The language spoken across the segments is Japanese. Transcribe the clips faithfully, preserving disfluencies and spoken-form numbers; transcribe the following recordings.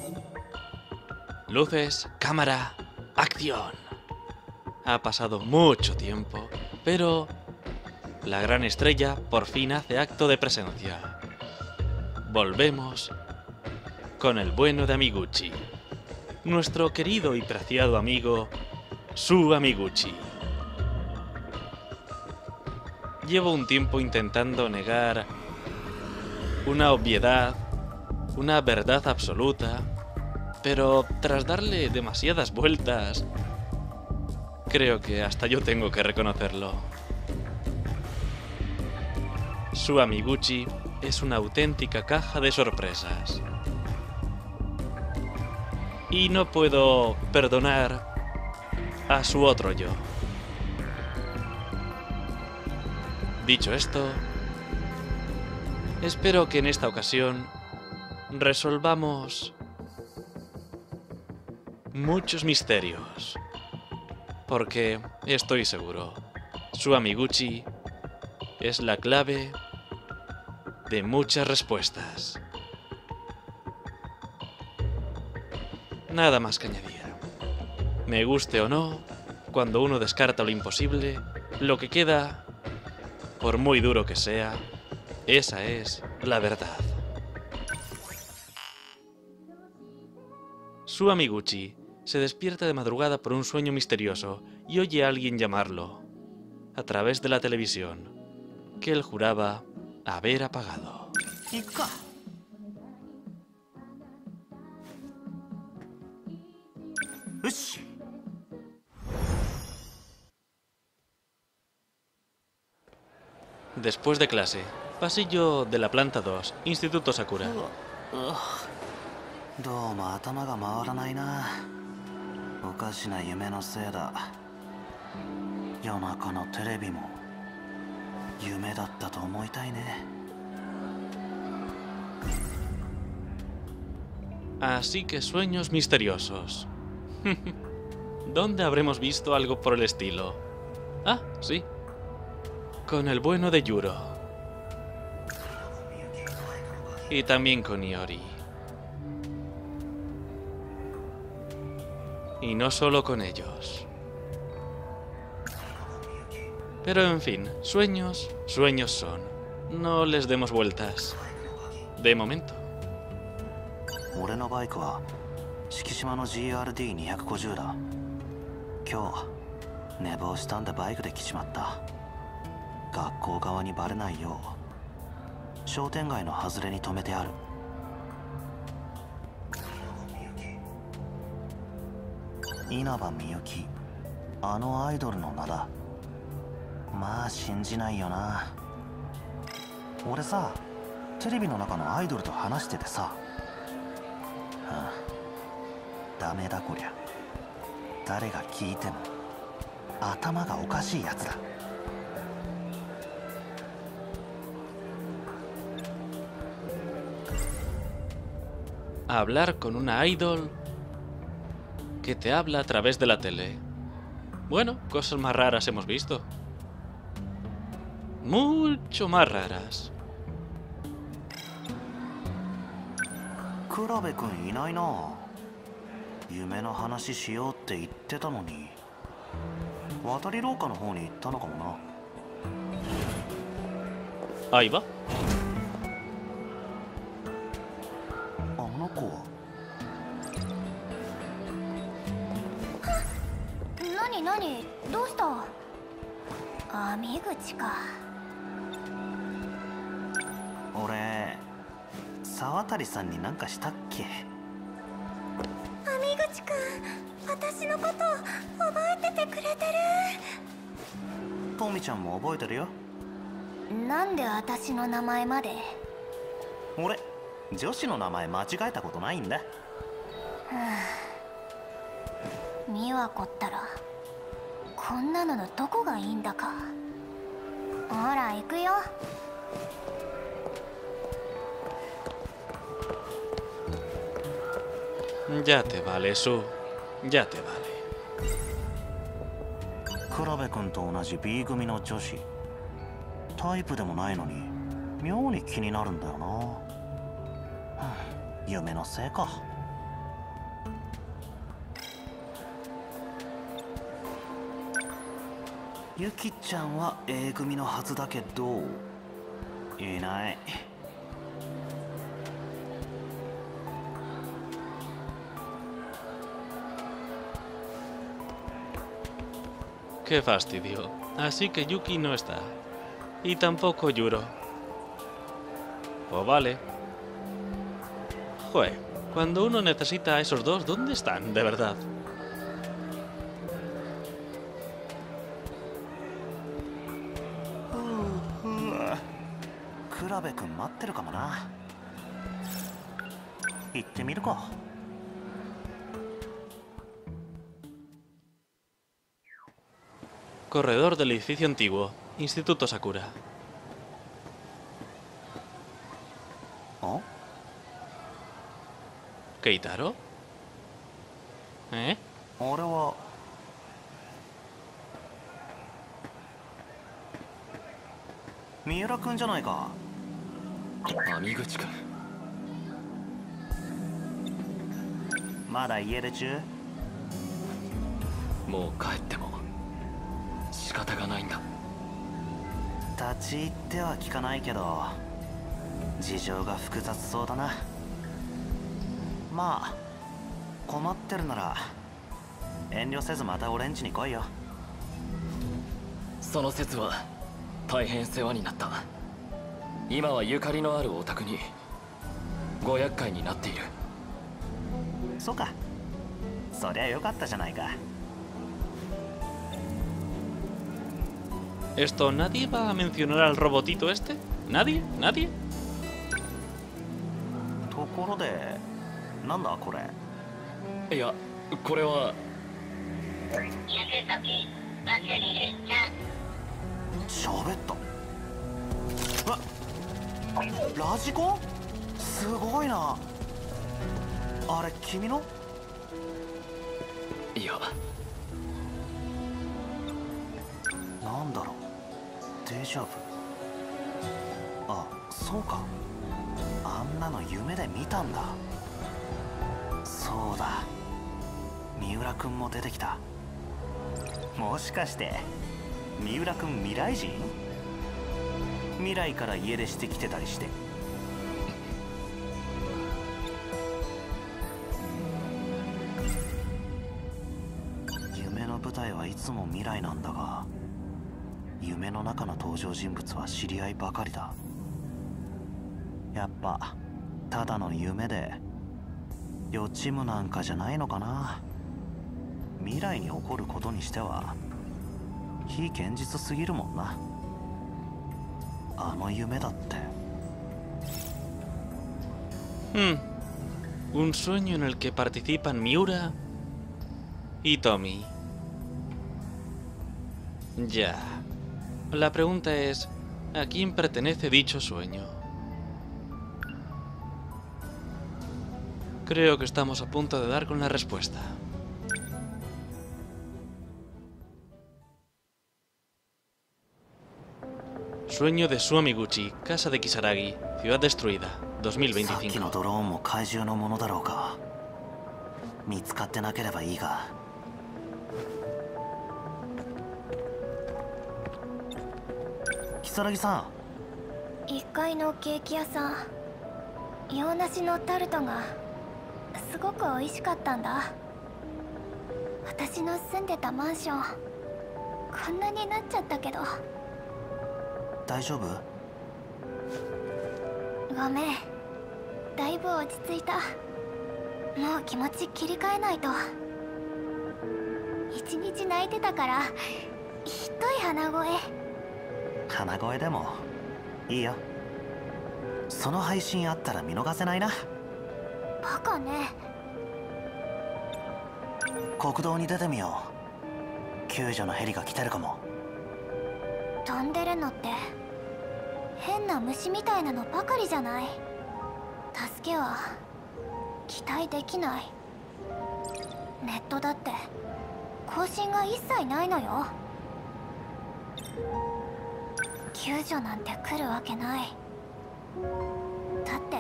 Luces, cámara, acción. Ha pasado mucho tiempo, pero la gran estrella por fin hace acto de presencia. Volvemos con el bueno de Amiguchi, nuestro querido y preciado amigo, Su Amiguchi. Llevo un tiempo intentando negar una obviedad, una verdad absoluta, pero tras darle demasiadas vueltas, creo que hasta yo tengo que reconocerlo. Su Amiguchi es una auténtica caja de sorpresas. Y no puedo perdonar a su otro yo. Dicho esto, espero que en esta ocasión resolvamos muchos misterios, porque estoy seguro, Su Amiguchi es la clave de muchas respuestas. Nada más que añadir. Me guste o no, cuando uno descarta lo imposible, lo que queda, por muy duro que sea, esa es la verdad. Su Amiguchi se despierta de madrugada por un sueño misterioso y oye a alguien llamarlo, a través de la televisión, que él juraba haber apagado. Después de clase, pasillo de la planta dos, Instituto Sakura. どうも頭が回らないな。おかしな夢のせいだ。夜中のテレビも夢だったと思いたいね。 Así que sueños misteriosos. ¿Dónde habremos visto algo por el estilo? Ah, sí. Con el bueno de Yuro. Y también con Iori. Y no solo con ellos. Pero en fin, sueños, sueños son. No les demos vueltas. De momento. 俺のバイクは敷島の ジーアールディーにひゃくごじゅう だ。今日寝坊したんでバイクで来ちまった。学校側にバレないよう商店街の外れに止めてある。稲葉みゆき、あのアイドルの名だ。まあ信じないよな。俺さ、テレビの中のアイドルと話しててさ、はあ、ダメだこりゃ。誰が聞いても頭がおかしいやつだ。 Hablar con una idol que te habla a través de la tele. Bueno, cosas más raras hemos visto. Mucho más raras. 倉部君いないな。夢の話しようって言ってたのに。渡り廊下の方に行ったのかもな。 Ahí va. あの子は。 何何どうした？網口か。 俺沢渡さんに何かしたっけ？ 網口くん、私のこと覚えててくれてる。 トミちゃんも覚えてるよ。 なんで私の名前まで？ 俺女子の名前間違えたことないんだ。 美和子ったらこんなののどこがいいんだか。ほら行くよ。 Ya te vale, Su. Ya te vale. 倉部君と同じ B 組の女子。タイプでもないのに妙に気になるんだよな。はあ、夢のせいか。 ユキちゃんは A 組のはずだけどいない。 Qué fastidio. Así que Yuki no está. Y tampoco Yuro. Pues vale. Jue, cuando uno necesita a esos dos, ¿dónde están, de verdad? クラベ君待ってるかもな。行ってみるか。 Corredor del edificio antiguo. Instituto Sakura. ¿Oh? ¿Keitaro? ¿Eh? 俺は三浦君じゃないか。 網口君。 まだ家出中？ もう帰っても仕方がないんだ。 立ち入っては聞かないけど事情が複雑そうだな。まあ困ってるなら遠慮せずまた俺ん家に来いよ。 その説は大変世話になった。今はゆかりのあるお宅にご厄介になっている。 そうか。そりゃよかったじゃないか。 Esto, ¿nadie va a mencionar al robotito este? ¿Nadie? ¿Nadie? ところでなんだこれ。 いや、これは喋った。え、ラジコン？すごいな。あれ君の？ いや、 なんだろう。デジャブ。あ、そうか。あんなの夢で見たんだ。そうだ。三浦君も出てきた。もしかして三浦君未来人？未来から家出してきてたりして。夢の舞台はいつも未来なんだが、夢の中の登場人物は知り合いばかりだ。やっぱただの夢で予知夢なんかじゃないのかな。未来に起こることにしては非現実すぎるもんな。あの夢だって。 Hmm. Un sueño en el que participan Miura y Tommy. Ya. La pregunta es, ¿a quién pertenece dicho sueño? Creo que estamos a punto de dar con la respuesta. Sueño de Suomiguchi, casa de Kisaragi, ciudad destruida, dos mil さっきの veinticinco. ドローンも怪獣のものだろうか。見つかってなければいいが。如月さん。 いっかいのケーキ屋さん、洋梨のタルトがすごく美味しかったんだ。私の住んでたマンションこんなになっちゃったけど。 大丈夫？ ごめん、だいぶ落ち着いた。もう気持ち切り替えないと。一日泣いてたからひどい鼻声。 鼻声でもいいよ。その配信あったら見逃せないな。 バカね。 国道に出てみよう。救助のヘリが来てるかも。 飛んでるのって変な虫みたいなのばかりじゃない。助けは期待できない。ネットだって更新が一切ないのよ。救助なんて来るわけない。だって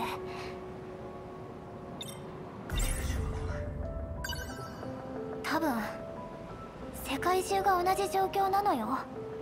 多分世界中が同じ状況なのよ。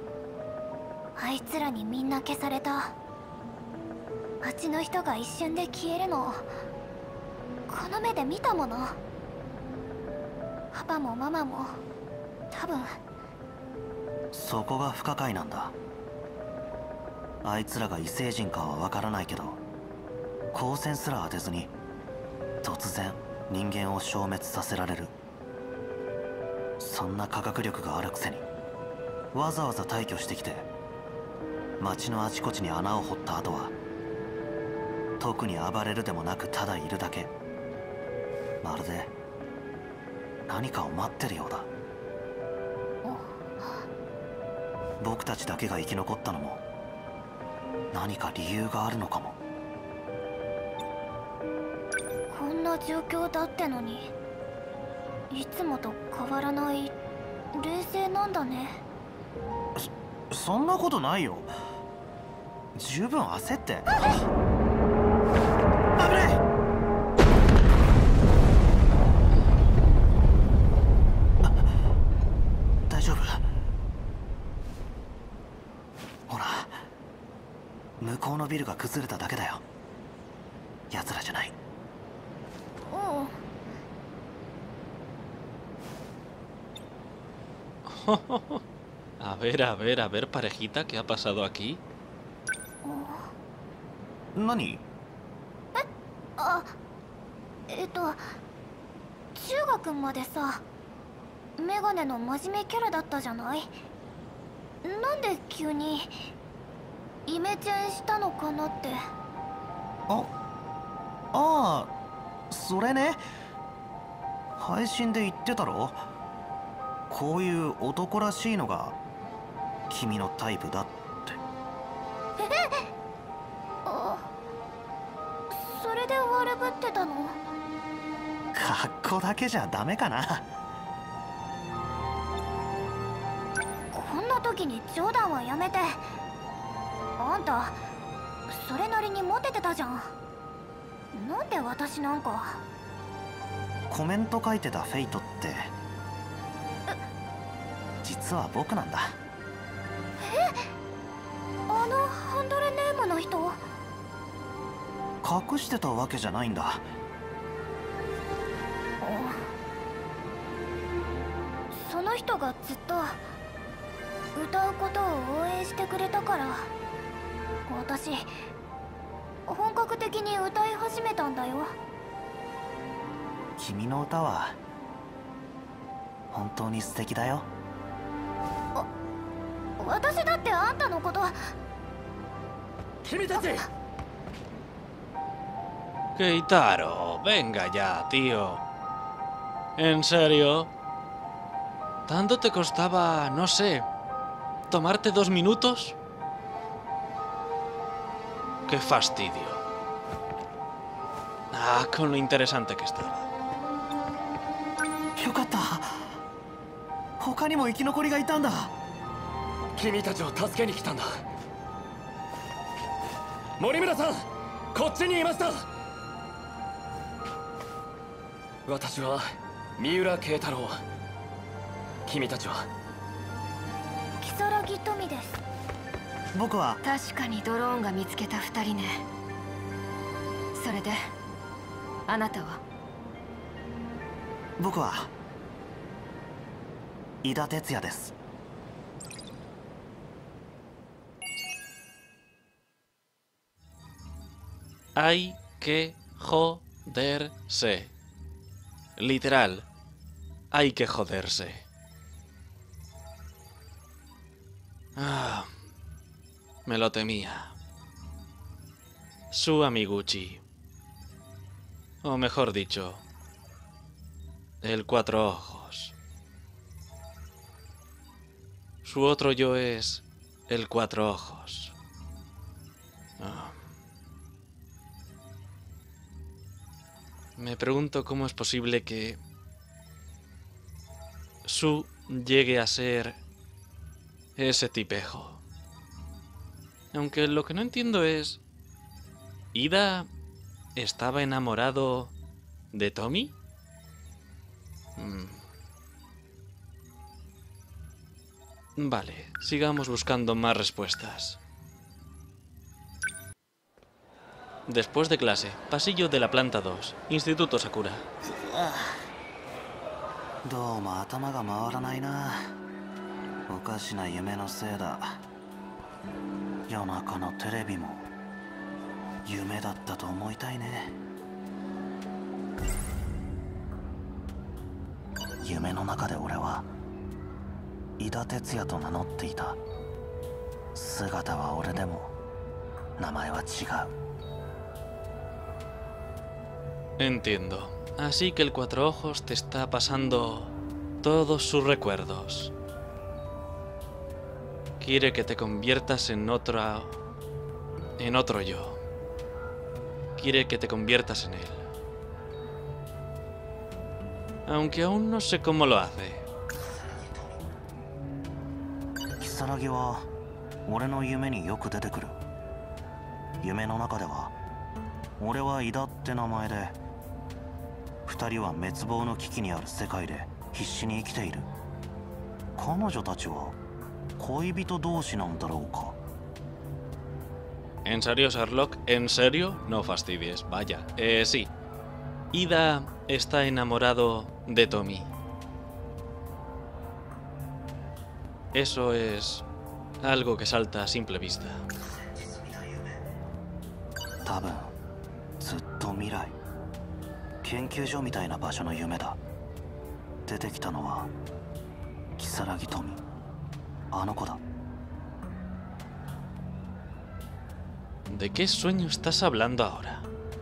あいつらにみんな消された。町の人が一瞬で消えるのをこの目で見たもの。パパもママも多分。 そこが不可解なんだ。あいつらが異星人かはわからないけど、光線すら当てずに突然人間を消滅させられる。そんな科学力があるくせにわざわざ退去してきて街のあちこちに穴を掘った後は特に暴れるでもなくただいるだけ。まるで何かを待ってるようだ。僕たちだけが生き残ったのも何か理由があるのかも。 こんな状況だってのにいつもと変わらない冷静なんだね。 そ、そんなことないよ。十分焦って。危ない。大丈夫？ほら、向こうのビルが崩れただけだよ。奴らじゃない。 うん。 A ver, a ver, a ver, parejita, ¿qué ha pasado aquí? 何？ あ、えっと中学までさメガネの真面目キャラだったじゃない。なんで急にイメチェンしたのかなって。 あ、ああ、それね。配信で言ってたろ。こういう男らしいのが君のタイプだって。 あ、それで悪ぶってたの？ 格好だけじゃダメかな。 こんな時に冗談はやめて。あんたそれなりにモテてたじゃん。なんで私なんか。 コメント書いてたフェイトって実は僕なんだ。 え、あのハンドルネームの人？ 隠してたわけじゃないんだ。 その人がずっと歌うことを応援してくれたから私本格的に歌い始めたんだよ。 君の歌は本当に素敵だよ。 私だってあんたのこと。 君たち。 Keitaro, venga ya, tío. ¿En serio? ¿Tanto te costaba, no sé, tomarte dos minutos? ¡Qué fastidio! Ah, con lo interesante que estaba. よかった。他にも生き残りがいたんだ。 君たちを助けに来たんだ。森村さん、こっちにいました。私は三浦慶太郎。君たちは？ 如月富です。 僕は。 確かにドローンが見つけた二人ね。それであなたは？ 僕は井田哲也です。 Hay que joderse. Literal. Hay que joderse. Ah, me lo temía. Su amiguchi. O mejor dicho, el Cuatro Ojos. Su otro yo es el Cuatro Ojos. Ah. Me pregunto cómo es posible que Su llegue a ser ese tipejo. Aunque lo que no entiendo es... ¿Ida estaba enamorado de Tommy? Hmm. Vale, sigamos buscando más respuestas. Después de clase, pasillo de la planta dos, Instituto Sakura. どうも頭が回らないな。おかしな夢のせいだ。夜中のテレビも夢だったと思いたいね。夢の中で俺は伊田哲也と名乗っていた。姿は俺でも名前は違う。 Entiendo. Así que el Cuatro Ojos te está pasando todos sus recuerdos. Quiere que te conviertas en otra... en otro yo. Quiere que te conviertas en él. Aunque aún no sé cómo lo hace. 如月は俺の夢によく出てくる。夢の中では俺は伊田って名前で、二人は滅亡の危機にある世界で必死に生きている。彼女たちは恋人同士なんだろうか。 ¿En serio, Sherlock? ¿En serio? No fastidies, vaya. Eh, sí. Ida está enamorado de Tommy. Eso es algo que salta a simple vista. 多分ずっと未来、研究所みたいな場所の夢だ。出てきたのは如月富、あの子だ。 ¿De qué sueño estás hablando ahora?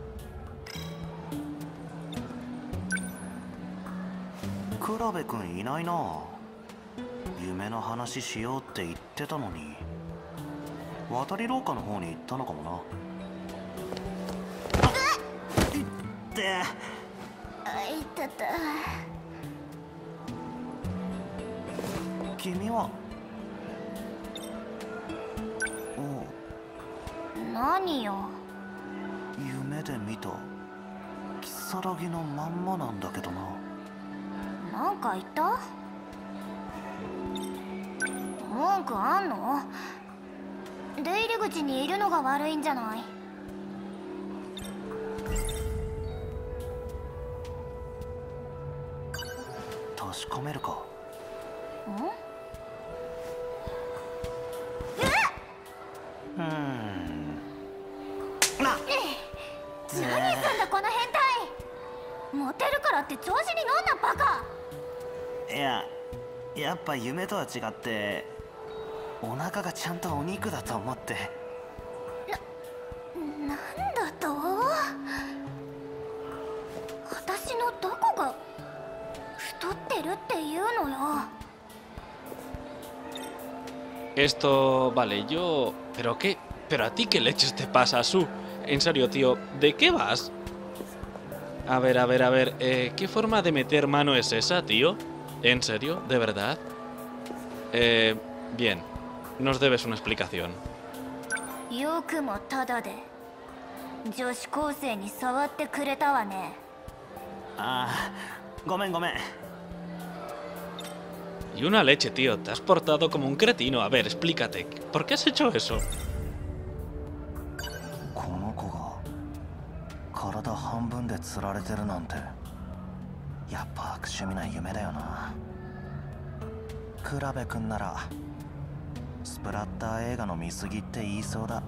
倉部君いないな。夢の話しようって言ってたのに、渡り廊下の方に行ったのかもな。いってあいたた。 君はおう、 何よ。 夢で見た如月のまんまなんだけどな。 なんか言った？文句あんの？出入り口にいるのが悪いんじゃない？ 確かめるか。 ん？ うーん。な。 何すんだこの変態！モテるからって調子に乗んなバカ！ いや、やっぱ夢とは違ってお腹がちゃんとお肉だと思って。 な、なんだと？私のどこが太ってるっていうのよ。 Esto... vale, yo... ¿Pero qué? ¿Pero a ti qué leches te pasa, Su? En serio, tío, ¿de qué vas? A ver, a ver, a ver... Eh, ¿qué forma de meter mano es esa, tío? ¿En serio? ¿De verdad? Eh... Bien. Nos debes una explicación. よくもただで女子高生に触ってくれたわね。 ああ、ごめんごめん。 Y una leche, tío. Te has portado como un cretino. A ver, explícate. ¿Por qué has hecho eso? この子が体半分で釣られてるなんて、やっぱ悪趣味な夢だよな。倉部君ならスプラッター映画の見過ぎって言いそうだ。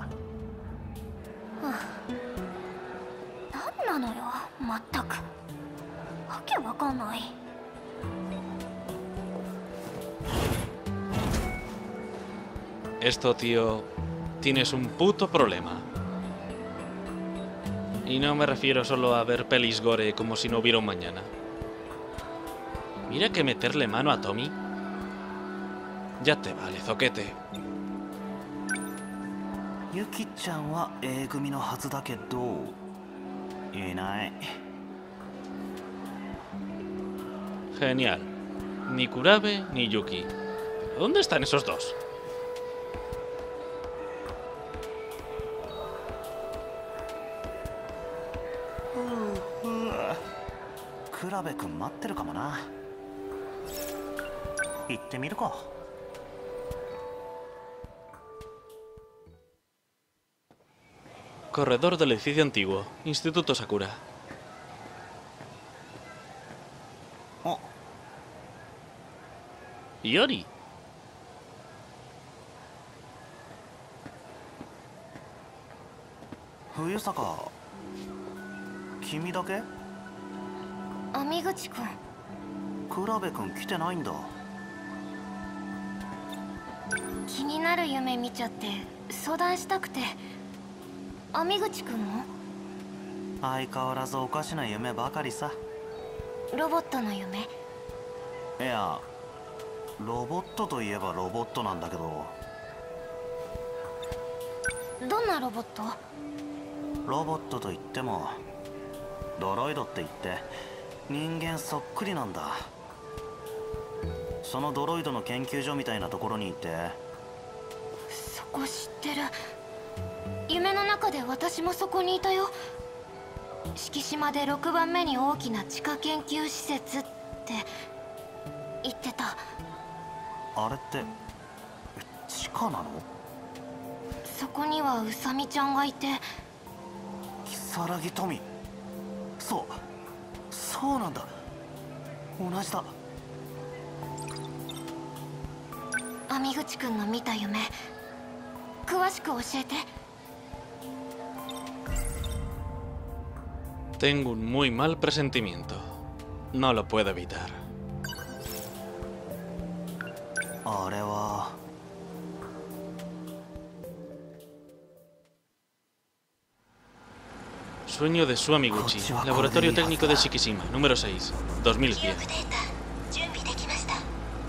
何なのよ、まったく。わけわかんない。 Esto, tío, tienes un puto problema. Y no me refiero solo a ver pelis gore como si no hubiera un mañana. Mira que meterle mano a Tommy. Ya te vale, zoquete. ユキちゃんは A 組のはずだけど、いない。 Genial. Ni Kurabe ni Yuki. ¿Dónde están esos dos? 倉部君待ってるかもな。行ってみるか。 Corredor del edificio antiguo. Instituto Sakura. あ、 Yori. 冬坂、君だけ？ 網口くん。 倉部くん来てないんだ。 気になる夢見ちゃって相談したくて。網口くんも？ 相変わらずおかしな夢ばかりさ。 ロボットの夢？ いや、ロボットといえばロボットなんだけど。 どんなロボット？ ロボットといってもドロイドって言って人間そっくりなんだ。そのドロイドの研究所みたいなところにいて。 そこ知ってる。夢の中で私もそこにいたよ。敷島でろくばんめに大きな地下研究施設って言ってた。 あれって地下なの？ そこにはウサミちゃんがいて。 如月富。そうそうなんだ、同じだ。 網口くんの見た夢詳しく教えて。 Tengo un muy mal presentimiento. No lo puedo evitar. あれは Sueño de Su Amiguchi, Laboratorio Técnico de Shikishima, número seis, dos mil cien. 準備できました。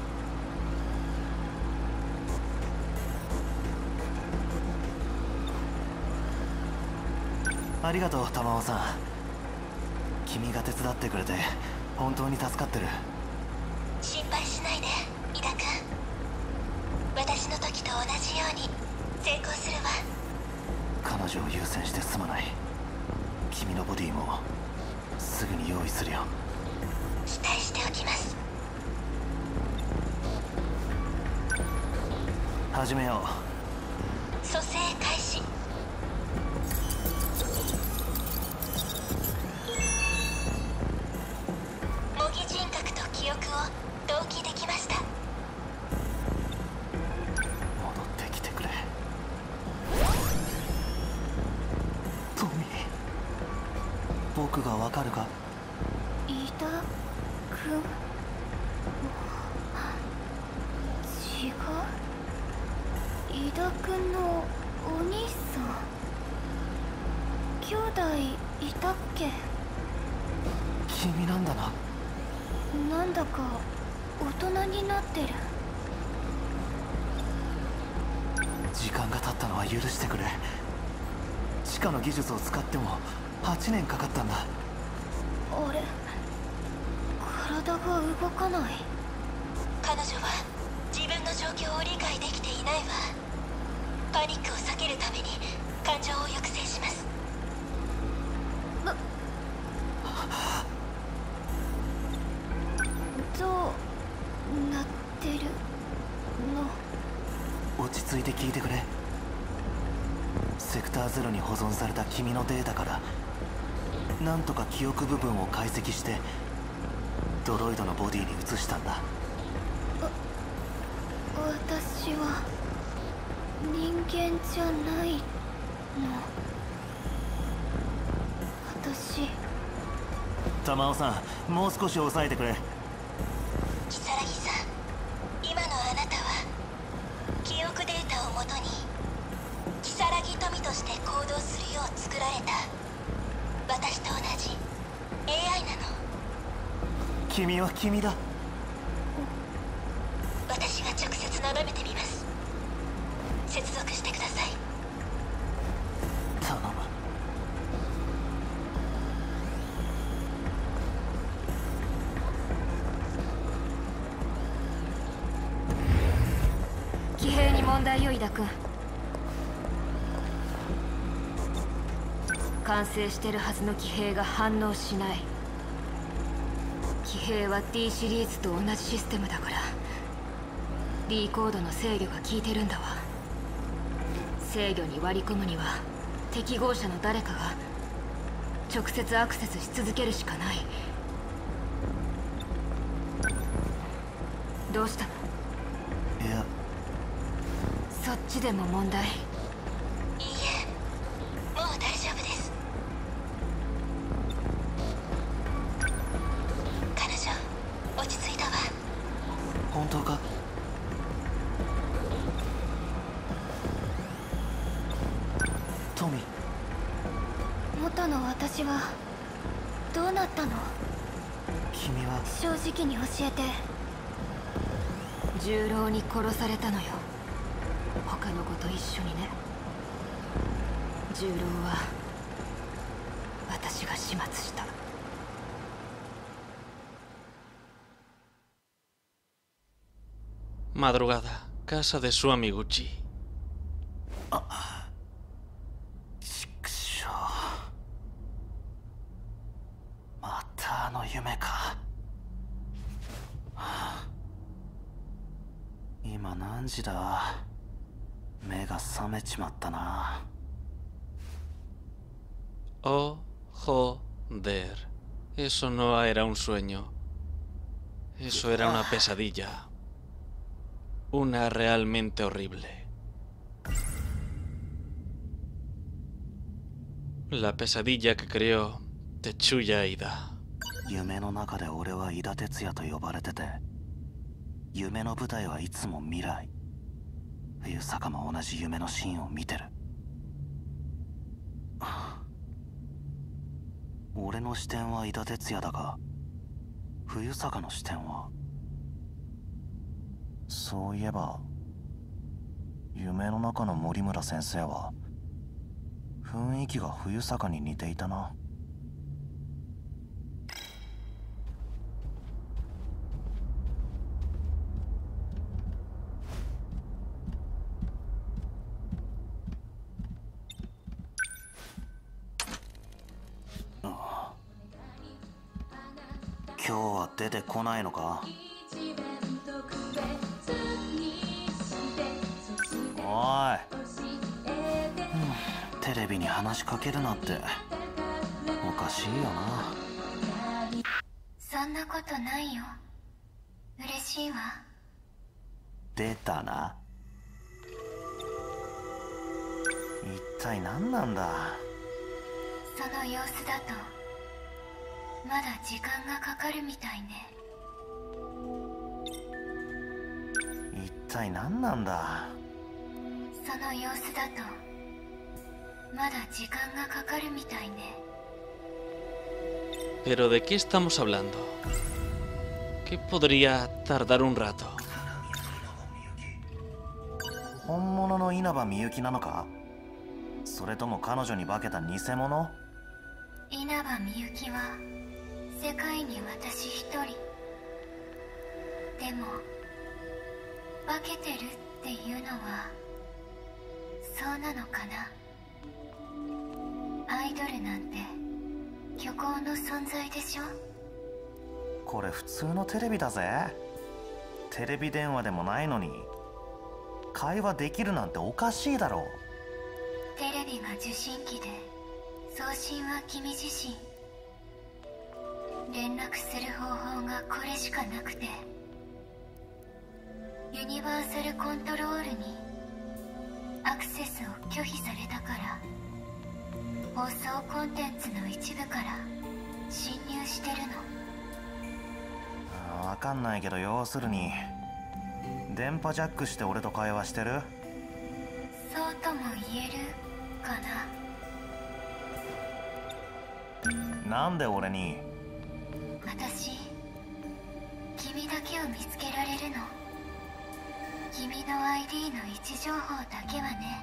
ありがとう玉尾さん。君が手伝ってくれて本当に助かってる。 心配しないで井田君。私の時と同じように成功するわ。 彼女を優先してすまない。君のボディもすぐに用意するよ。 期待しておきます。 始めよ蘇生開始。模擬人格と記憶を同期できました。 う。戻ってきてくれトミー。僕がわかるか？ 井田君。違う。井田君のお兄さん。兄弟いたっけ？ 君なんだな。 なんだか大人になってる。 時間が経ったのは許してくれ。地下の技術を使ってもはちねんかかったんだ。 あれ、体が動かない。彼女は自分の状況を理解できていないわ。パニックを避けるために感情を抑制します。どうなってるの？ 落ち着いて聞いてくれ。セクターゼロに保存された君のデータからなんとか記憶部分を解析してドロイドのボディに移したんだ。 私は人間じゃないの。私。 玉尾さん、もう少し抑えてくれ。 如月さん、今のあなたは記憶データをもとに如月富として行動するよう作られた私と同じ エーアイ なの。 君は君だ。 私が直接眺めてみます。接続してください。 頼む。 騎兵に問題よ井田君。完成してるはずの騎兵が反応しない。騎兵は D シリーズと同じシステムだから D コードの制御が効いてるんだわ。制御に割り込むには適合者の誰かが直接アクセスし続けるしかない。どうしたの？ いや、 そっちでも問題？ いいえ、もう大丈夫です。彼女落ち着いたわ。 本当か？トミー。 元の私はどうなったの？ 君は正直に教えて。 重郎に殺されたのよ。他の子と一緒にね。重郎は私が始末した。 Madrugada, casa de su amiguchi. ちくしょう。またあの夢か。今何時だ？目が覚めちまったな。 Oh, joder. Eso no era un sueño. Eso era una pesadilla. Una realmente horrible. La pesadilla que creó Tetsuya Aida. 夢の中で俺は伊田哲也と呼ばれてて、夢の舞台はいつも未来。冬坂も同じ夢のシーンを見てる。俺の視点は伊田哲也だが、冬坂の視点は。そういえば夢の中の森村先生は雰囲気が冬坂に似ていたな。今日は出てこないのか？おい、うん、テレビに話しかけるなっておかしいよな。 そんなことないよ。嬉しいわ。 出たな。一体何なんだ？ その様子だとまだ時間がかかるみたいね。 一体何なんだ？ その様子だとまだ時間がかかるみたいね。 ¿Pero de qué estamos hablando? ¿Qué podría tardar un rato? 本物の稲葉みゆきなのか？それとも彼女に化けた偽物？ 稲葉みゆきは世界に私一人。でも化けてるっていうのはそうなのかな。アイドルなんて虚構の存在でしょ。 これ普通のテレビだぜ。テレビ電話でもないのに会話できるなんておかしいだろう。 テレビが受信機で送信は君自身。連絡する方法がこれしかなくて、ユニバーサルコントロールにアクセスを拒否されたから、放送コンテンツの一部から侵入してるの。 あ、わかんないけど要するに電波ジャックして俺と会話してる？ そうとも言えるかな。 なんで俺に？ 私、君だけを見つけられるの。君の アイディー の位置情報だけはね。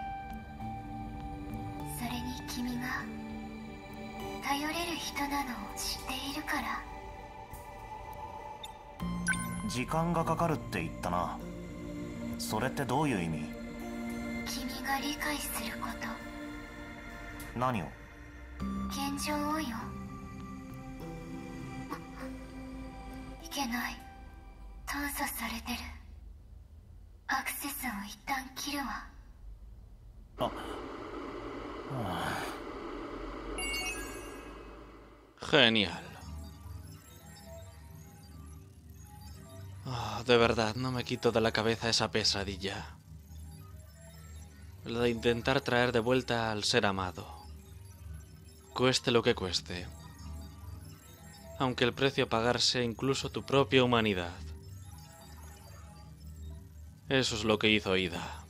それに君が頼れる人なのを知っているから。 時間がかかるって言ったな。それってどういう意味？ 君が理解すること。 何を？ 現状をよ。いけない。探査されてる。アクセスを一旦切るわ。 あ、 Genial. Oh, de verdad, no me quito de la cabeza esa pesadilla. La de intentar traer de vuelta al ser amado. Cueste lo que cueste. Aunque el precio a pagar sea incluso tu propia humanidad. Eso es lo que hizo Ida.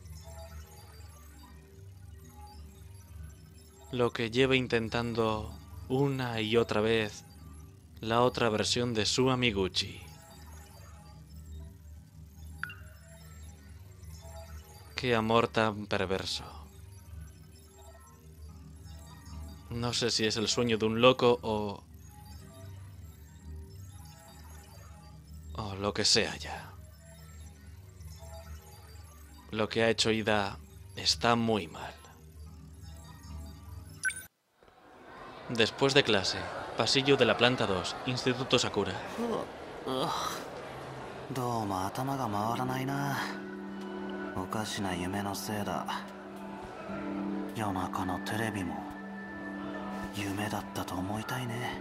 Lo que lleva intentando una y otra vez la otra versión de su Amiguchi. Qué amor tan perverso. No sé si es el sueño de un loco o... o lo que sea ya. Lo que ha hecho Ida está muy mal. Después de clase, pasillo de la planta dos, Instituto Sakura. どうも頭が回らないな。おかしな夢のせいだ。夜中のテレビも夢だったと思いたいね。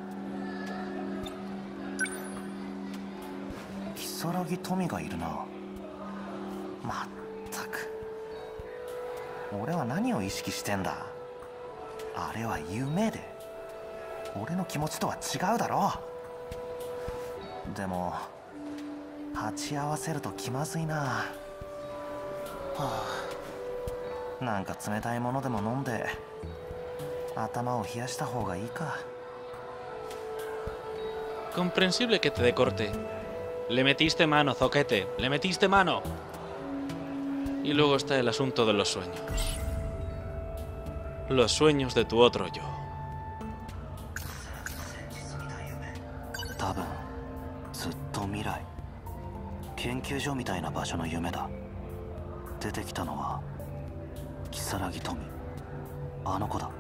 如月富がいるな。まったく。俺は何を意識してんだ。あれは夢で。俺の気持ちとは違うだろう。でも鉢合わせると気まずいな。はあ、なんか冷たいものでも飲んで頭を冷やした方がいいか。 Comprensible que te dé corte. Le metiste mano, zoquete. Le metiste mano. Y luego está el asunto de los sueños. Los sueños de tu otro yo. 多分ずっと未来研究所みたいな場所の夢だ。出てきたのは如月富、あの子だ。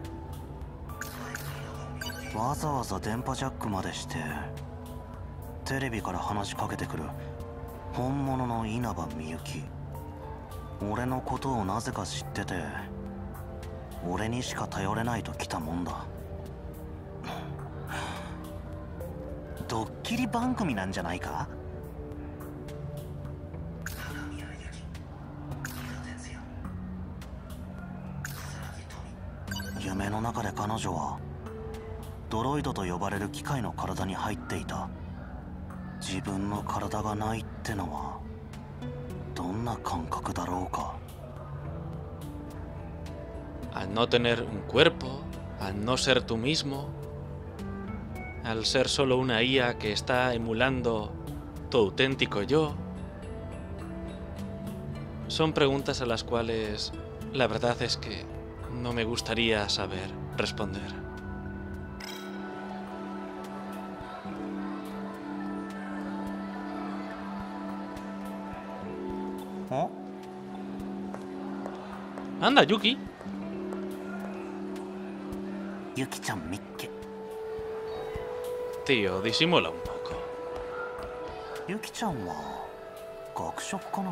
わざわざ電波ジャックまでしてテレビから話しかけてくる本物の稲葉みゆき。俺のことをなぜか知ってて俺にしか頼れないと来たもんだ。ドッキリ番組なんじゃないか。夢の中で彼女はドロイドと呼ばれる機械の体に入っていた。自分の体がないってのはどんな感覚だろうか。 Al no tener un cuerpo, al no ser tú mismo, al ser solo una I A que está emulando tu auténtico yo, son preguntas a las cuales la verdad es que no me gustaría saber responder. ¿Oh? Anda, Yuki. ゆきちゃんみっけ。 Tío, disimula un poco. ゆきちゃんは学食かな。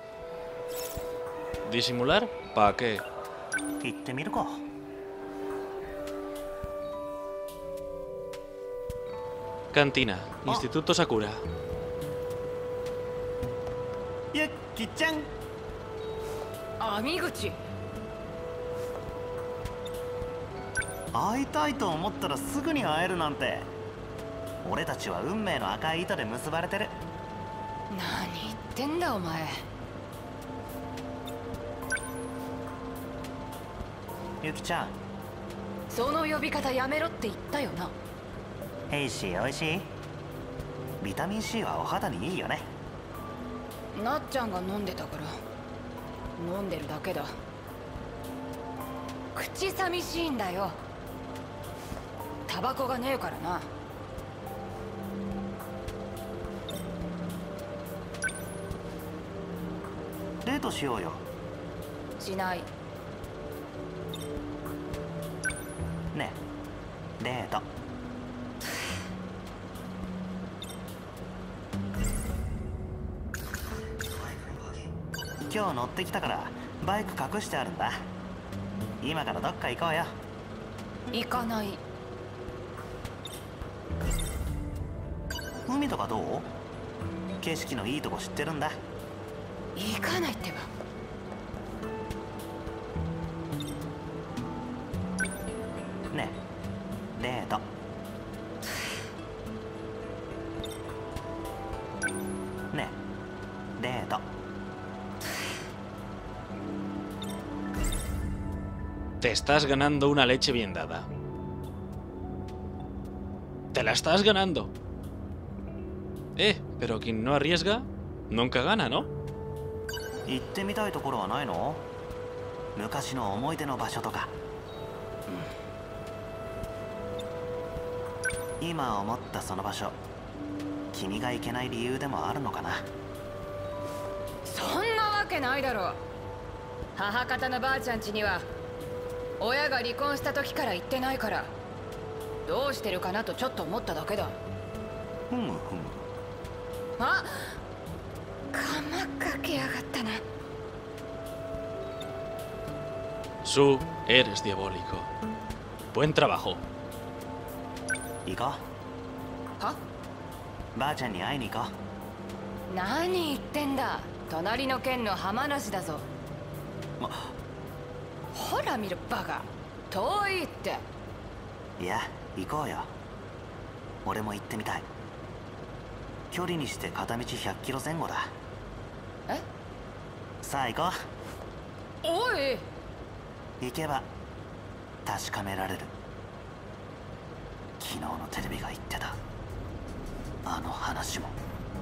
¿Disimular? ¿Para qué? 行ってみるか。 Cantina, Instituto Sakura. ゆきちゃん。 網口。 会いたいと思ったらすぐに会えるなんて。俺たちは運命の赤い糸で結ばれてる。 何言ってんだお前。 ゆきちゃん。 その呼び方やめろって言ったよな。 ヘイシーおいしい。ビタミン C はお肌にいいよね。 なっちゃんが飲んでたから飲んでるだけだ。口寂しいんだよ。タバコがねえからな。 デートしようよ。 しない。 ねえ、デート。今日乗ってきたからバイク隠してあるんだ。 今からどっか行こうよ。 行かない。 海とかどう？景色のいいとこ知ってるんだ。 行かないってば。 ねえ、デート。ねえ、デート。 Te estás ganando una leche bien dada. Te la estás ganando. Eh, pero quien no arriesga, nunca gana, ¿no? 行ってみたいところはないの？昔の思い出の場所とか。うん、今思ったその場所、君が行けない理由でもあるのかな？ そんなわけないだろう。母方のばあちゃん家には親が離婚した時から行ってないから、どうしてるかなとちょっと思っただけだ。 ふむふむ。 あ、鎌かけやがったな。 Su, eres diabólico. Buen trabajo. 行こは？ う。ばあちゃんに会いに行こう。 何言ってんだ。隣の県の浜梨だぞ。 ま、 ほら見るバカ。遠いって。 いや、行こうよ。俺も行ってみたい。距離にして片道ひゃっキロ前後だ。 え？ さあ行こう。おい。 行けば確かめられる。昨日のテレビが言ってたあの話も。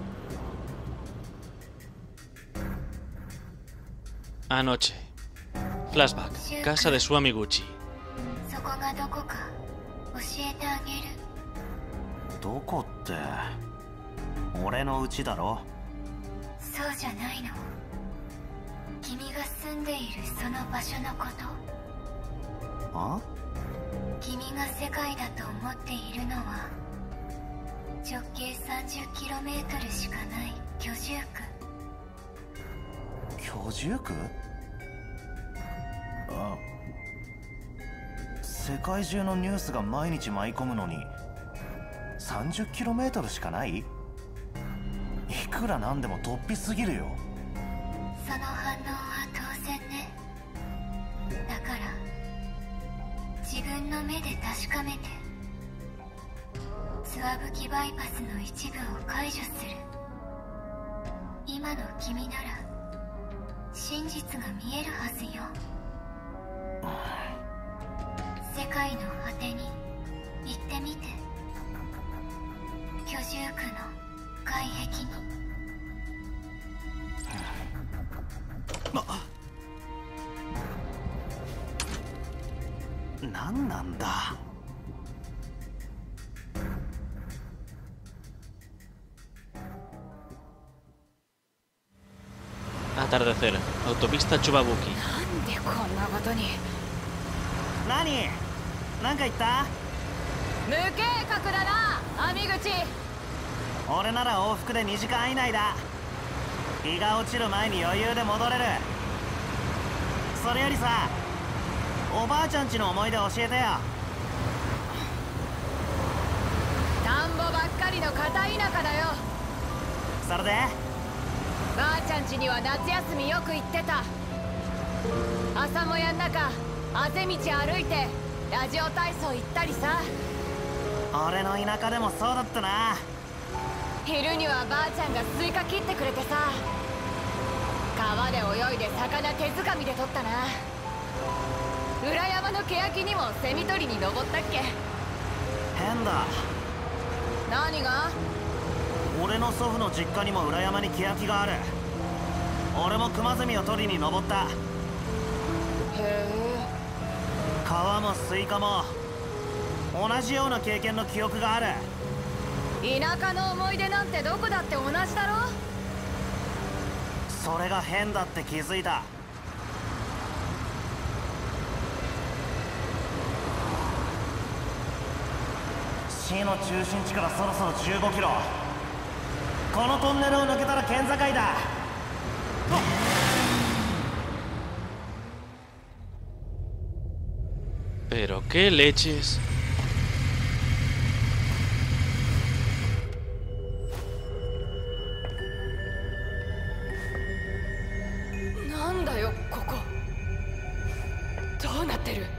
Anoche. Flashback. Casa de su amiguchi. そこがどこか教えてあげる。 どこって俺の家だろ。 そうじゃないの。君が住んでいるその場所のこと。 あ？ 君が世界だと思っているのは直径 さんじゅっキロメートル しかない居住区。 居住区？あ、世界中のニュースが毎日舞い込むのに さんじゅっキロメートル しかない？いくらなんでも突飛すぎるよ。 その反応は当然ね。だから自分の目で確かめてツワブキバイパスの一部を解除する。今の君なら真実が見えるはずよ。世界の果てに行ってみて。居住区の外壁に。 何なんだ。 Atardecer. Autopista Chubabuki. なんでこんなことに。 何？何か言った？ 無計画だな、網口。 俺なら往復でにじかん以内だ。日が落ちる前に余裕で戻れる。それよりさ、おばあちゃんちの思い出教えてよ。 田んぼばっかりの片田舎だよ。 それで？ ばあちゃん家には夏休みよく行ってた。朝もやん中あぜ道歩いてラジオ体操行ったりさ。 俺の田舎でもそうだったな。 昼にはばあちゃんがスイカ切ってくれてさ、川で泳いで魚手づかみで取ったな。裏山の欅にもセミ取りに登ったっけ。 変だ。 何が？ 俺の祖父の実家にも裏山に欅がある。俺もクマゼミを取りに登った。 へえ。 川もスイカも同じような経験の記憶がある。 田舎の思い出なんてどこだって同じだろ。 それが変だって気づいた。市の中心地からそろそろじゅうごキロ。このトンネルを抜けたら県境だ。 Pero qué leches. Nanda yo, koko. ¿Dónde natteる?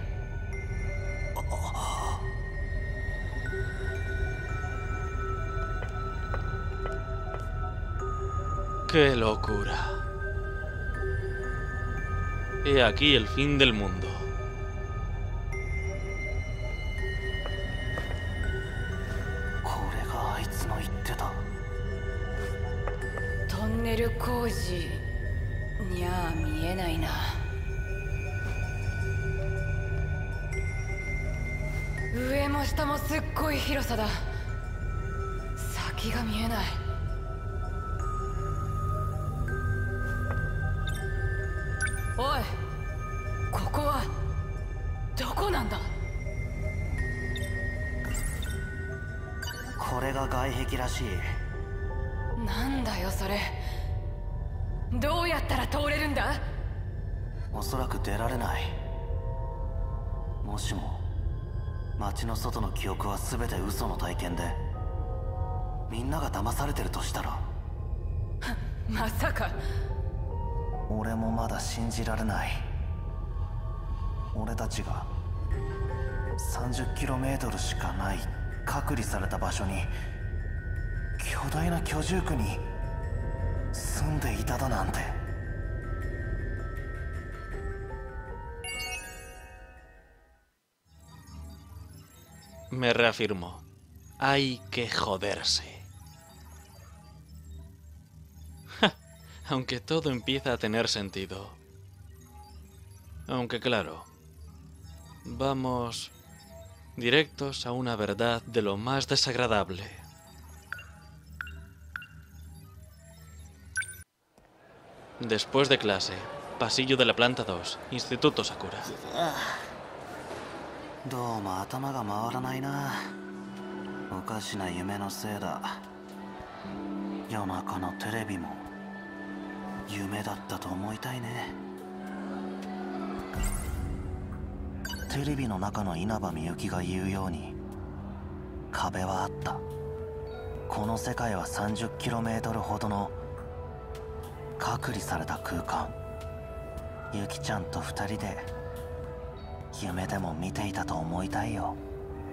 ¡Qué locura! He aquí el fin del mundo. Tunnel 工事にゃあ見えないな。上も下もすっごい広さだ。先が見えない。おい、ここはどこなんだ？ これが外壁らしい。 なんだよそれ。どうやったら通れるんだ？ おそらく出られない。もしも街の外の記憶は全て嘘の体験でみんなが騙されてるとしたら。 まさか。 俺もまだ信じられない。俺たちが さんじゅっキロメートル しかない隔離された場所に巨大な居住区に住んでいただなんて。 Me reafirmo. Hay que joderse. Aunque todo empieza a tener sentido. Aunque claro, vamos directos a una verdad de lo más desagradable. Después de clase, pasillo de la planta dos, Instituto Sakura. どうも頭が回らないな。おかしな夢のせいだ。夜中のテレビも夢だったと思いたいね。テレビの中の稲葉みゆきが言うように壁はあった。この世界は さんじゅっキロメートル ほどの隔離された空間。ゆきちゃんと二人で夢でも見ていたと思いたいよ。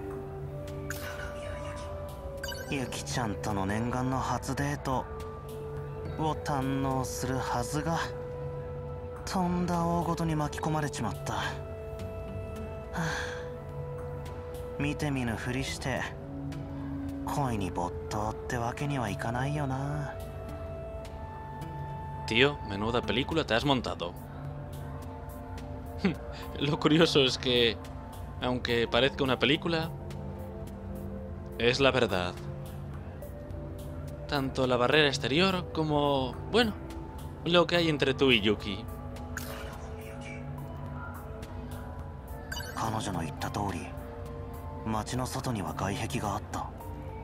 ゆきちゃんとの念願の初デートを堪能するはずが、とんだ大ごとに巻き込まれちまった。はあ、見て見ぬふりして恋に没頭ってわけにはいかないよな。 Tío, menuda película te has montado. Lo curioso es que, aunque parezca una película, es la verdad. Tanto la barrera exterior como, bueno, lo que hay entre tú y Yuki. 彼女の言った通り、街の外には外壁があった。うん、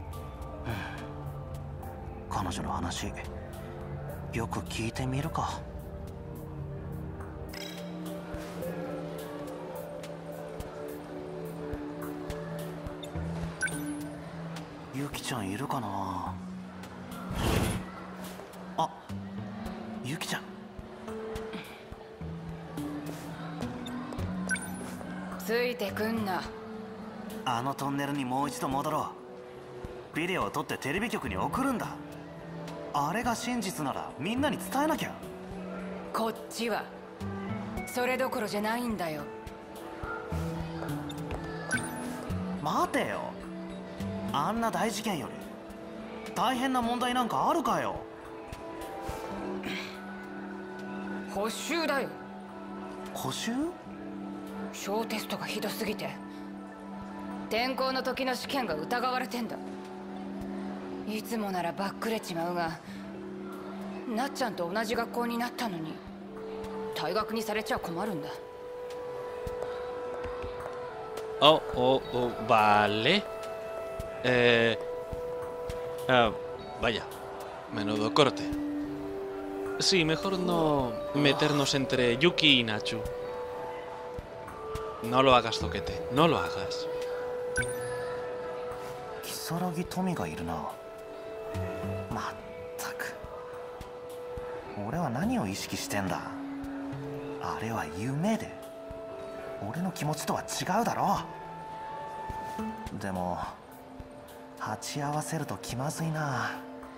彼女の話、よく聞いてみるか。ゆきちゃんいるかな。あ、ゆきちゃん。 ついてくんな。 あのトンネルにもう一度戻ろう。ビデオを撮ってテレビ局に送るんだ。あれが真実ならみんなに伝えなきゃ。 こっちはそれどころじゃないんだよ。 待てよ。あんな大事件より大変な問題なんかあるかよ。 補習だよ。 補習？ 小テストがひどすぎて転校の時の試験が疑われてんだ。いつもならバックれちまうが、なっちゃんと同じ学校になったのに退学にされちゃ困るんだ。 Oh, oh, oh, vale. Eh... Ah, vaya, menudo corte. Sí, mejor no meternos entre Yuki y Nachu. No lo hagas, Toquete. No lo hagas. 如月富がいるな。まったく。俺は何を意識してんだ。あれは夢で。俺の気持ちとは違うだろう。でも鉢合わせると気まずいな。は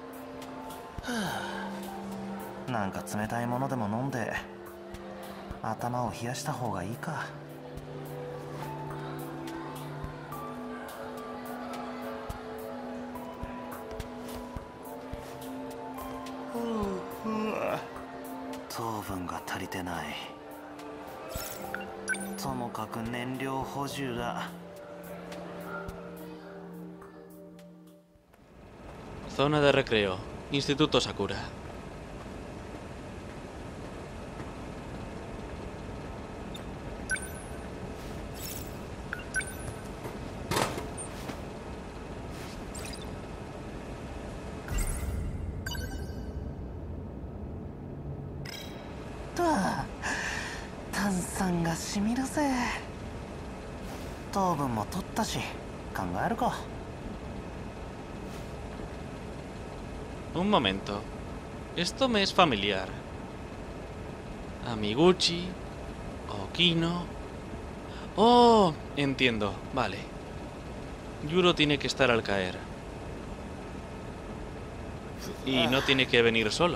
あ、なんか冷たいものでも飲んで頭を冷やした方がいいか。糖分が足りてない。ともかく燃料補充だ。 Zona de recreo. Instituto Sakura. と炭酸がしみるぜ。糖分も取ったし考えるか。 Un momento. Esto me es familiar. Amiguchi. Okino. Oh, entiendo. Vale. Yuro tiene que estar al caer. Y no tiene que venir solo.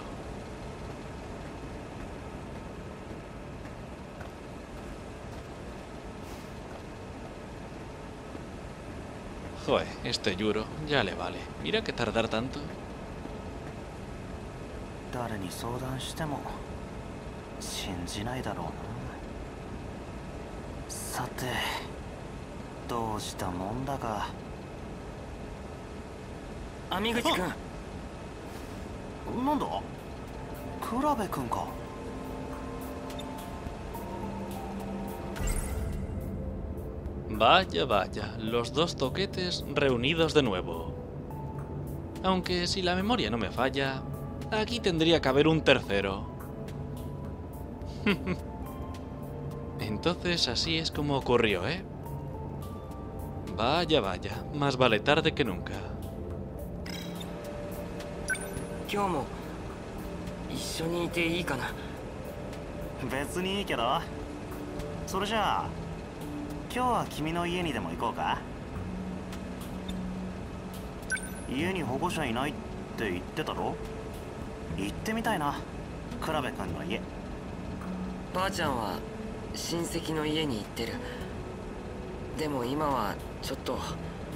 Joder, este Yuro ya le vale. Mira que tardar tanto. 誰に相談しても信じないだろうな。さてどうしたもんだか。 網口くん。 なんだ倉部くんか。 Vaya, vaya, los dos toquetes reunidos de nuevo. Aunque si la memoria no me falla, aquí tendría que haber un tercero. Entonces así es como ocurrió, ¿eh? Vaya, vaya, más vale tarde que nunca. 今日も一緒にいていいかな。 別にいいけど。それじゃあ今日は君の家にでも行こうか。家に保護者いないって言ってたろ。行ってみたいな、倉部君の家。 ばあちゃんは親戚の家に行ってる。でも今はちょっと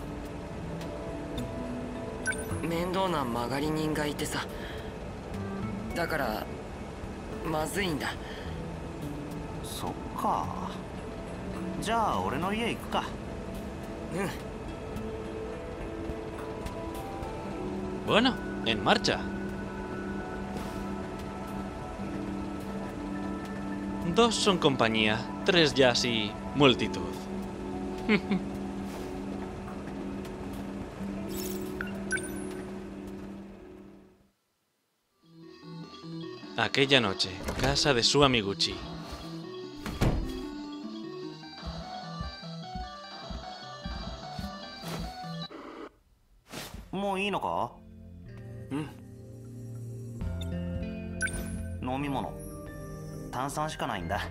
面倒な曲がり人がいてさ。だからまずいんだ。 そっか。じゃあ俺の家行くか。 うん。 Bueno, en marcha. Dos son compañía, tres ya sí, multitud. Aquella noche, casa de su amiguchi. もういいのか。 うん。 飲み物炭酸しかないんだ。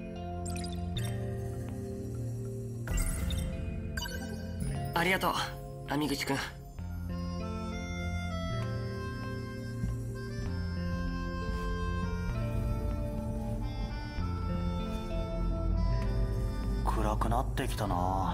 ありがとう、網口くん。 暗くなってきたな。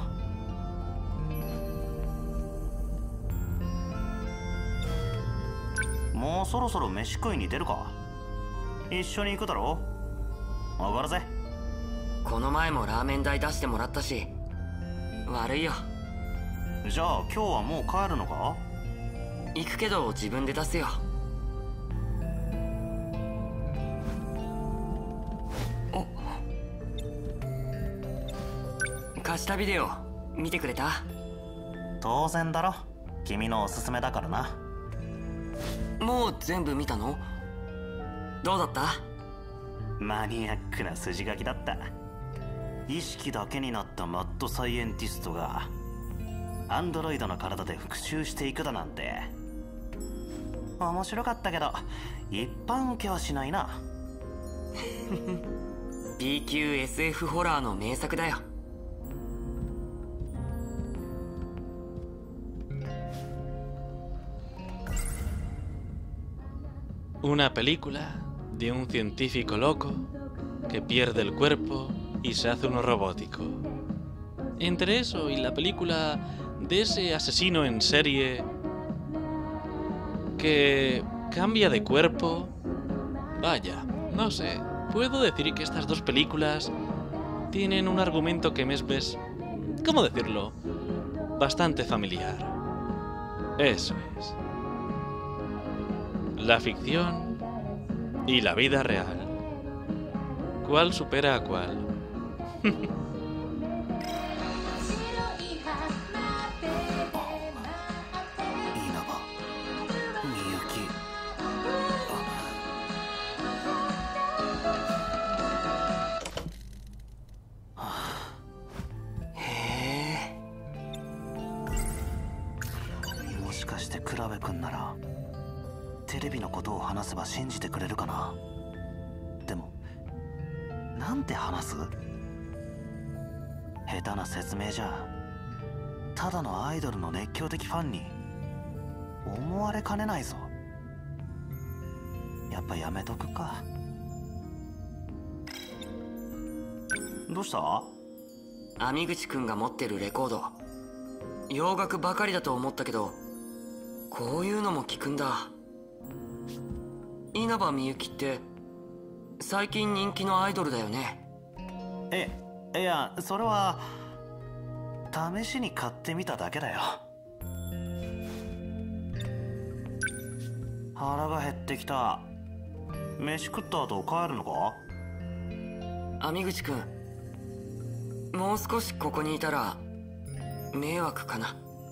もうそろそろ飯食いに出るか。一緒に行くだろ。上がるぜ。 この前もラーメン代出してもらったし悪いよ。 じゃあ今日はもう帰るのか。 行くけど自分で出すよ。お、貸したビデオ見てくれた？ 当然だろ、君のおすすめだからな。 もう全部見たの？どうだった？ マニアックな筋書きだった。 意識だけになったマッドサイエンティストがアンドロイドの体で復讐していくだなんて面白かったけど一般受けはしないな。 B 級 エスエフ ホラーの名作だよ。 Una película de un científico loco que pierde el cuerpo y se hace uno robótico. Entre eso y la película de ese asesino en serie que cambia de cuerpo, vaya, no sé, puedo decir que estas dos películas tienen un argumento que me es, ves, ¿cómo decirlo? Bastante familiar. Eso es. La ficción y la vida real. ¿Cuál supera a cuál? クラベ君ならテレビのことを話せば信じてくれるかな。でもなんて話す？下手な説明じゃただのアイドルの熱狂的ファンに思われかねないぞ。やっぱやめとくか。どうした？ 網口くんが持ってるレコード、洋楽ばかりだと思ったけどこういうのも聞くんだ。稲葉みゆきって最近人気のアイドルだよね。 え、いや、それは試しに買ってみただけだよ。腹が減ってきた。飯食った後帰るのか？ 網口くん、もう少しここにいたら迷惑かな。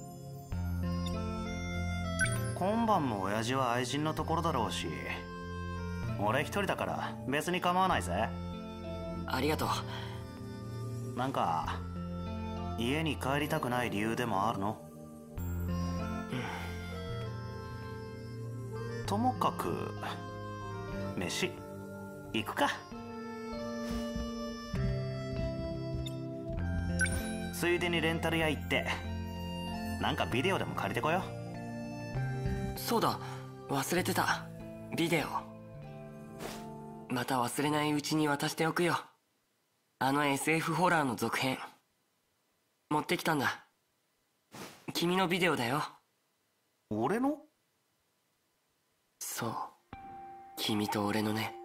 今晩も親父は愛人のところだろうし、俺一人だから別に構わないぜ。 ありがとう。なんか家に帰りたくない理由でもあるの？うん、ともかく飯行くか。ついでにレンタル屋行ってなんかビデオでも借りてこよう。 そうだ、忘れてた。ビデオまた忘れないうちに渡しておくよ。あの エスエフ ホラーの続編持ってきたんだ。君のビデオだよ。 俺の？ そう、君と俺のね。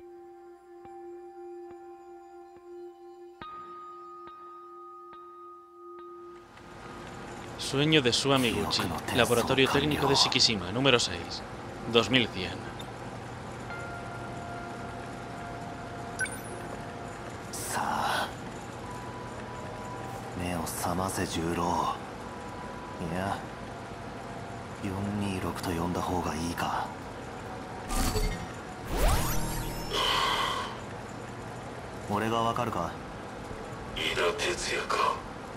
Sueño de su Amiguchi, Laboratorio Técnico de Shikishima, número seis, dos mil cien. さあ、目を覚ませ十郎。いや、よんにろくと呼んだ方がいいか。俺がわかるか？ 井田哲也か。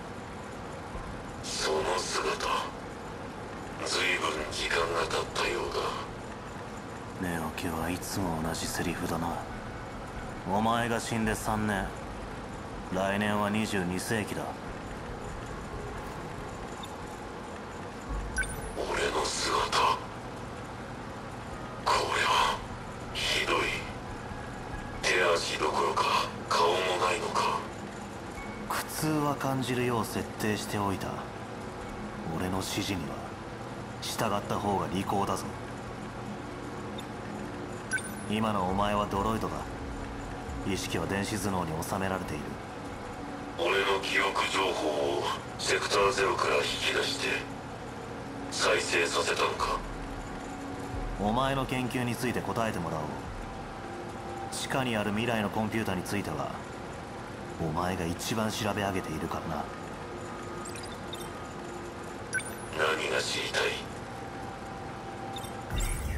その姿、ずいぶん時間が経ったようだ。 寝起きはいつも同じセリフだな。お前が死んでさんねん、来年はにじゅうに世紀だ。 俺の姿、これはひどい。手足どころか顔もないのか。 苦痛は感じるよう設定しておいた。俺の指示には従った方が利口だぞ。今のお前はドロイドだ。意識は電子頭脳に収められている。 俺の記憶情報をセクターゼロから引き出して再生させたのか。 お前の研究について答えてもらおう。地下にある未来のコンピューターについてはお前が一番調べ上げているからな。 何が知りたい？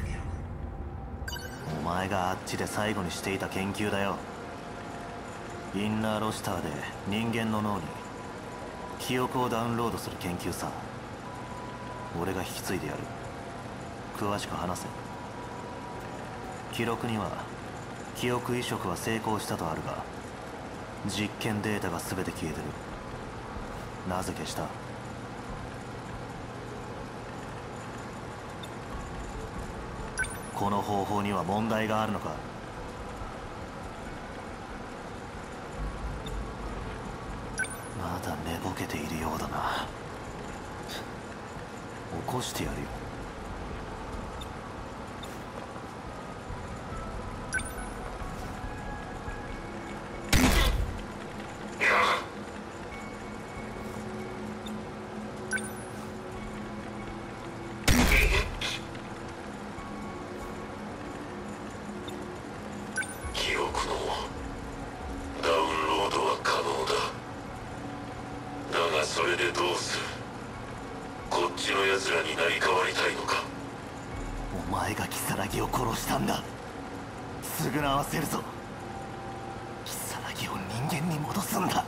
お前があっちで最後にしていた研究だよ。 インナーロシターで人間の脳に記憶をダウンロードする研究さ。俺が引き継いでやる。詳しく話せ。記録には記憶移植は成功したとあるが、実験データが全て消えてる。なぜ消した？この方法には問題があるのか？まだ寝ぼけているようだな。起こしてやるよ。 記憶のダウンロードは可能だ。だがそれでどうする？こっちの奴らに成り代わりたいのか？ お前がキサラギを殺したんだ。償わせるぞ。キサラギを人間に戻すんだ。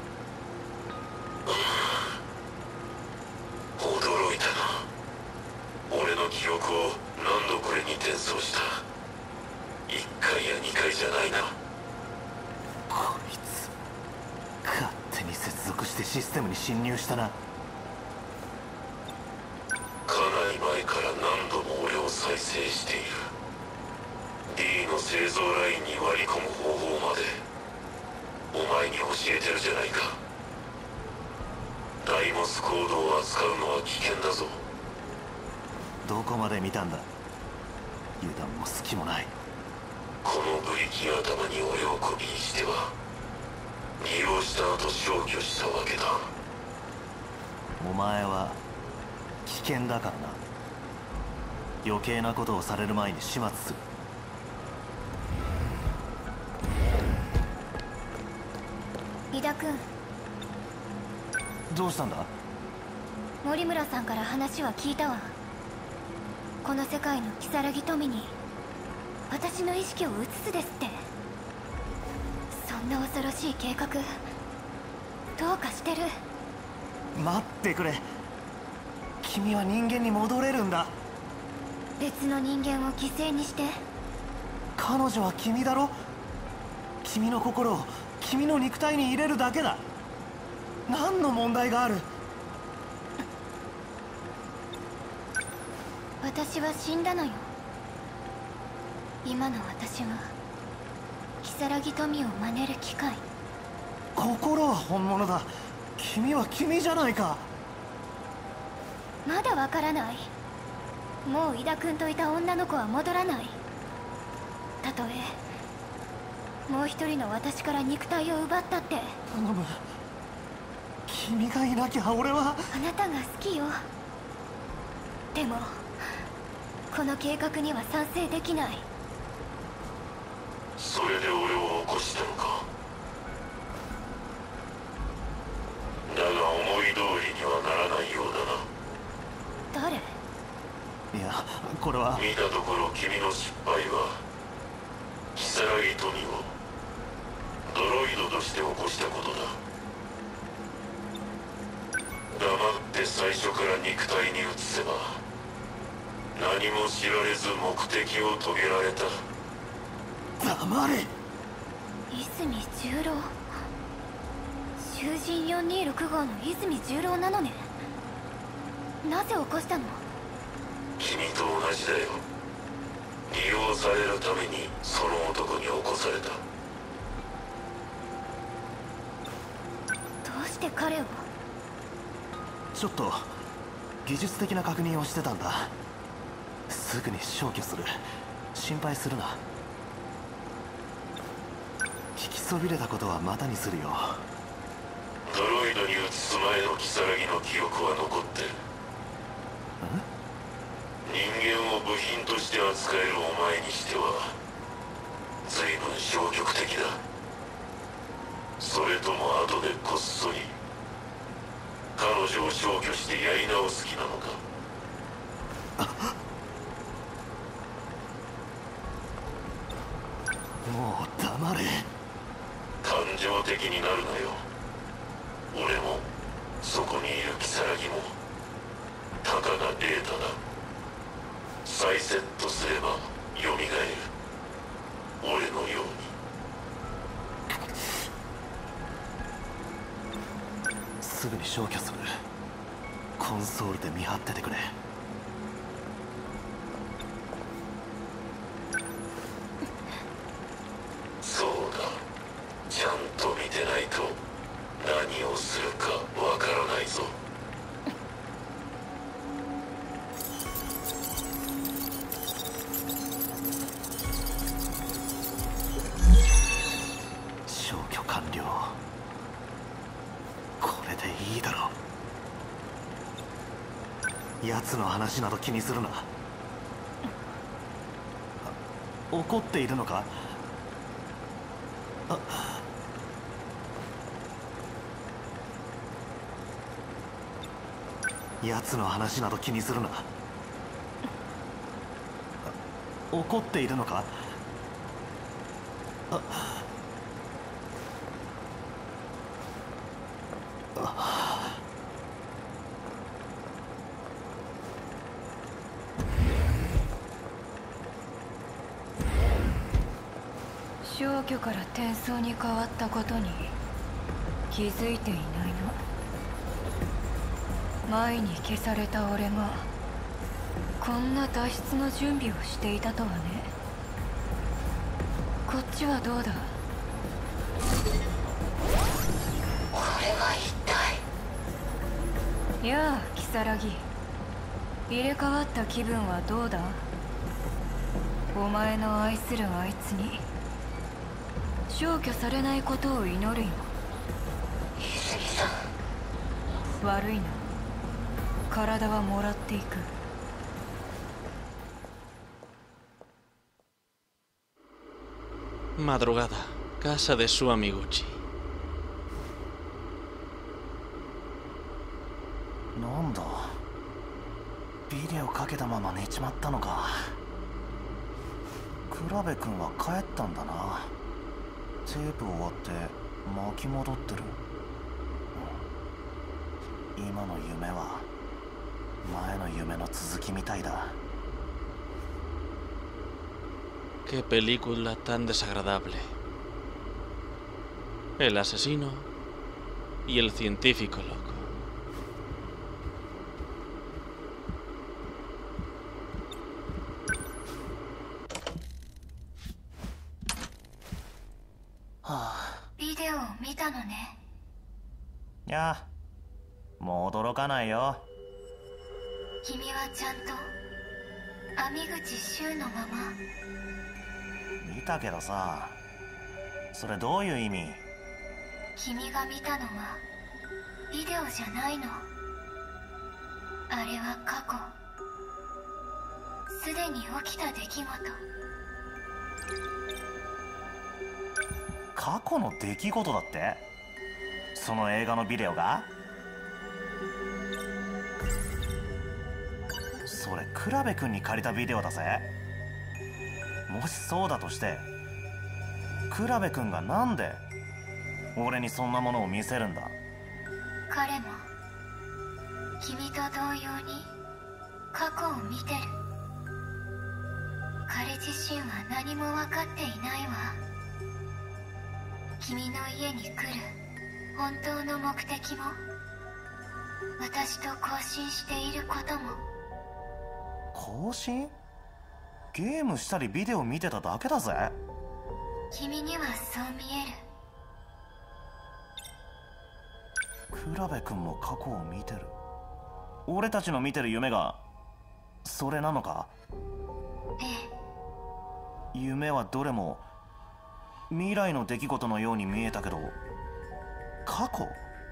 驚いたな。俺の記憶を何度これに転送した？一回や二回じゃないな。 こいつ勝手に接続してシステムに侵入したな。 かなり前から何度も俺を再生している。 D の製造ラインに割り込む方法までお前に教えてるじゃないか。ダイモスコードを扱うのは危険だぞ。 どこまで見たんだ？油断も隙もない。 このブリキ頭に俺をコピーしては利用した後消去したわけだ。 お前は危険だからな。余計なことをされる前に始末する。 井田君、 どうしたんだ？ 森村さんから話は聞いたわ。この世界の如月富に私の意識を移すですって。そんな恐ろしい計画どうかしてる。 待ってくれ。君は人間に戻れるんだ。 別の人間を犠牲にして。 彼女は君だろ。君の心を君の肉体に入れるだけだ。何の問題がある？ 私は死んだのよ。今の私は如月富を真似る機械。 心は本物だ。君は君じゃないか。 まだわからない。もう井田君といた女の子は戻らない。たとえもう一人の私から肉体を奪ったって。 頼む。君がいなきゃ俺は。 あなたが好きよ。でもこの計画には賛成できない。 それで俺を起こしたのか。だが思い通りにはならないようだな。 誰？ いや、これは見たところ君の失敗は如月富をドロイドとして起こしたことだ。黙って最初から肉体に移せば何も知られず目的を遂げられた。 黙れ。 泉十郎。囚人よんにーろく号の泉十郎なのね。なぜ起こしたの？ 君と同じだよ。利用されるためにその男に起こされた。 どうして彼を？ ちょっと技術的な確認をしてたんだ。すぐに消去する。心配するな。聞きそびれたことはまたにするよ。 ドロイドに移す前の如月の記憶は残ってる。人間を部品として扱えるお前にしては随分消極的だ。それとも後でこっそり彼女を消去してやり直す気なのか？ もう黙れ。 考情的になるなよ。俺もそこにいる如月もたかがデータだ。再セットすればよみがえる。俺のように。 すぐに消去する。コンソールで見張っててくれ。 そうだ、ちゃんと見てないと何をするかわからないぞ。 消去完了。これでいいだろう。奴の話など気にするな。怒っているのか？あ奴の話など気にするな。怒っているのか？あ消去から転送に変わったことに気づいていないの？前に消された俺がこんな脱出の準備をしていたとはね。こっちはどうだ？ これは一体。 やあ如月、入れ替わった気分はどうだ？お前の愛するあいつに消去されないことを祈るよ。 泉さん。 悪いな、体はもらっていく。 Madrugada, casa de su amiguchi. なんだ、ビデオかけたまま寝ちまったのか。倉部君は帰ったんだな。テープ終わって巻き戻ってる。今の夢は前の夢の続きみたいだ。 Qué película tan desagradable. El asesino y el científico loco. Ah. ビデオを見たのね。 いや、もう驚かないよ。 君はちゃんと網口柊のまま。 見たけどさ、それどういう意味？ 君が見たのはビデオじゃないの。あれは過去、すでに起きた出来事。 過去の出来事だって？その映画のビデオが？それ倉部君に借りたビデオだぜ。もしそうだとして倉部君がなんで俺にそんなものを見せるんだ？ 彼も君と同様に過去を見てる。彼自身は何も分かっていないわ。君の家に来る本当の目的も、私と交信していることも。 交信？ゲームしたりビデオ見てただけだぜ。 君にはそう見える。 倉部君も過去を見てる。俺たちの見てる夢がそれなのか？ ええ。夢はどれも未来の出来事のように見えたけど、過去？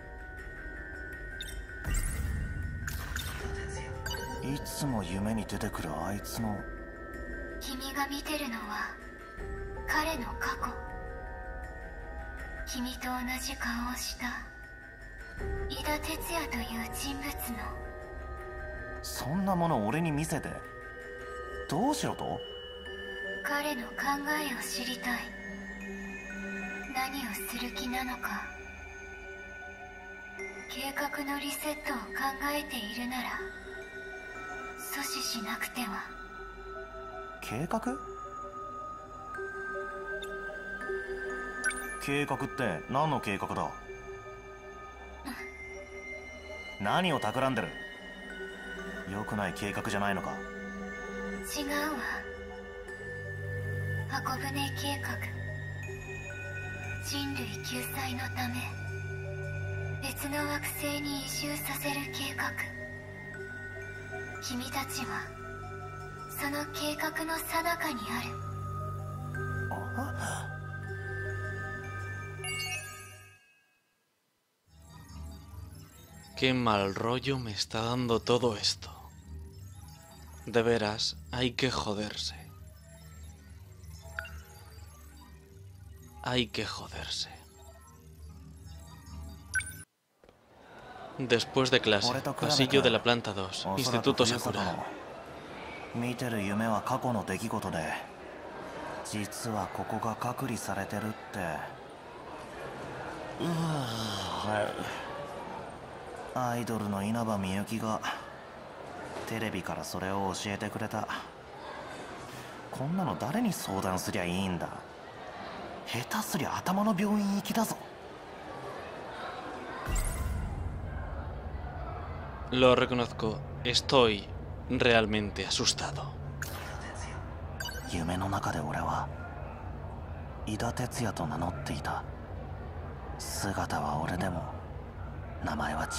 いつも夢に出てくるあいつの。 君が見てるのは彼の過去。君と同じ顔をした井田哲也という人物の。 そんなもの俺に見せてどうしろと？ 彼の考えを知りたい。 何をする気なのか。計画のリセットを考えているなら阻止しなくては。 計画？計画って何の計画だ？何を企んでる？良くない計画じゃないのか？ 違うわ。箱舟計画。人類救済のため別の惑星に移住させる計画。君たちはその計画の最中にある。 Qué mal rollo me está dando todo esto. De veras, hay que joderse. Hay que joderse. Después de clase, pasillo de la planta dos, Instituto Sakura. 見てる夢は過去の出来事で、実はここが隔離されてるって。うわ、アイドルの稲葉みゆきがテレビからそれを教えてくれた。こんなの誰に相談すりゃいいんだ。下手すりゃ頭の病院行きだぞ。 Lo reconozco, estoy realmente asustado. 夢の中で俺は伊田哲也と名乗っていた。姿は俺でも名前は違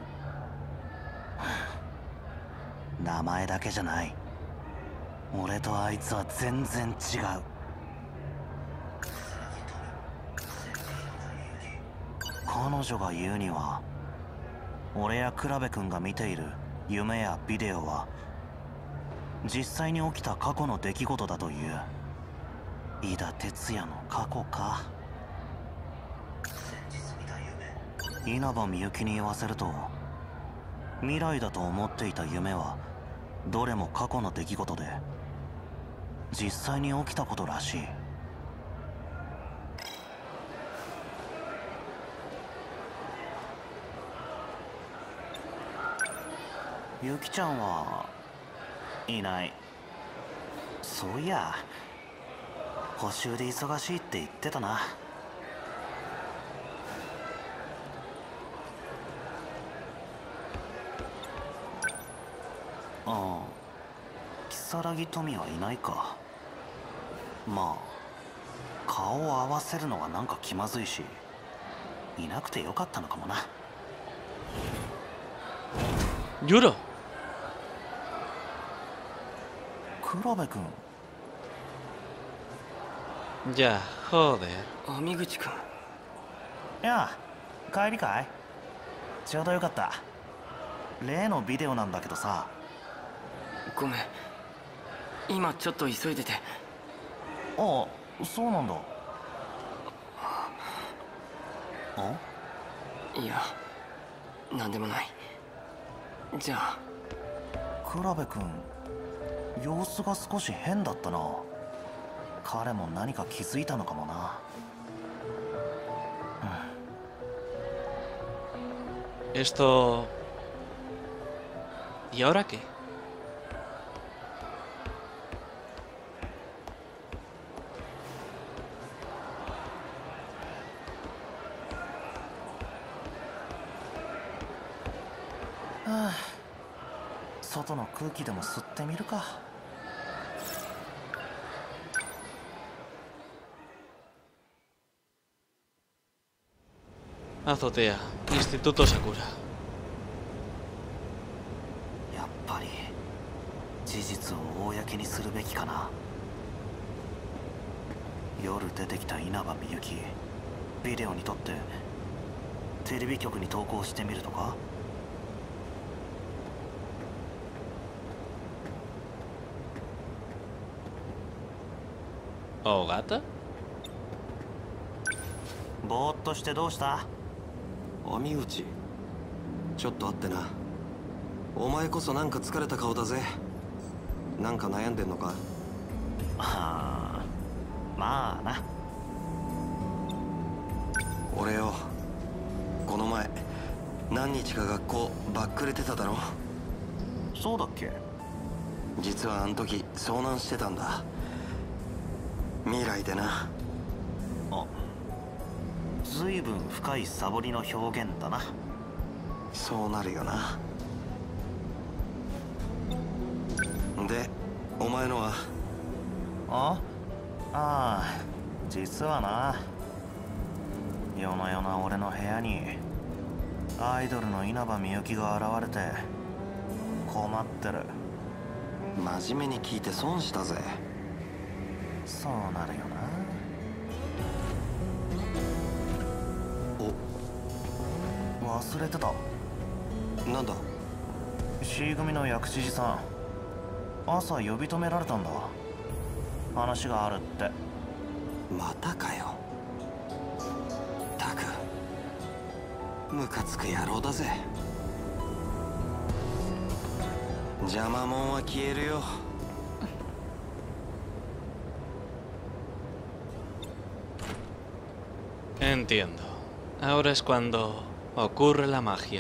う。名前だけじゃない。俺とあいつは全然違う。彼女が言うには、俺や倉部君が見ている夢やビデオは実際に起きた過去の出来事だという。伊田哲也の過去か。稲葉みゆきに言わせると、未来だと思っていた夢はどれも過去の出来事で実際に起きたことらしい。ゆきちゃんはいない。そういや補習で忙しいって言ってたな。ああ、如月富はいないか。まあ顔を合わせるのがなんか気まずいし、いなくてよかったのかもな。 Yura. 黒部君。 Ya, joder. 網口君。 いや、帰りかい？ちょうどよかった。例のビデオなんだけどさ。 ごめん、今ちょっと急いでて。 ああ、そうなんだ。あ？ いや、なんでもない。じゃあ。 倉部君、様子が少し変だったな。彼も何か気づいたのかもな。 うん、Esto... ¿Y ahora qué? はあ、外の空気でも吸ってみるか。 Azotea, Instituto Sakura. やっぱり事実を公にするべきかな。夜出てきた稲葉みゆき、ビデオに撮ってテレビ局に投稿してみるとか。 ¿O gata? ぼーっとしてどうした？ 網口、ちょっと会ってな。お前こそなんか疲れた顔だぜ。なんか悩んでんのか？ はあ、まあな。 俺よ、この前何日か学校バックレてただろ。 そうだっけ。 実はあの時遭難してたんだ。未来でな。 あ、随分深いサボりの表現だな。 そうなるよな。で、お前のは？ あああ、実はな、夜な夜な俺の部屋にアイドルの稲葉みゆきが現れて困ってる。 真面目に聞いて損したぜ。 そうなるよな。お、忘れてた。 なんだ？ C 組の薬師寺さん、朝呼び止められたんだ。話があるって。 またかよ。たくムカつく野郎だぜ。邪魔者は消えるよ。 Entiendo. Ahora es cuando ocurre la magia.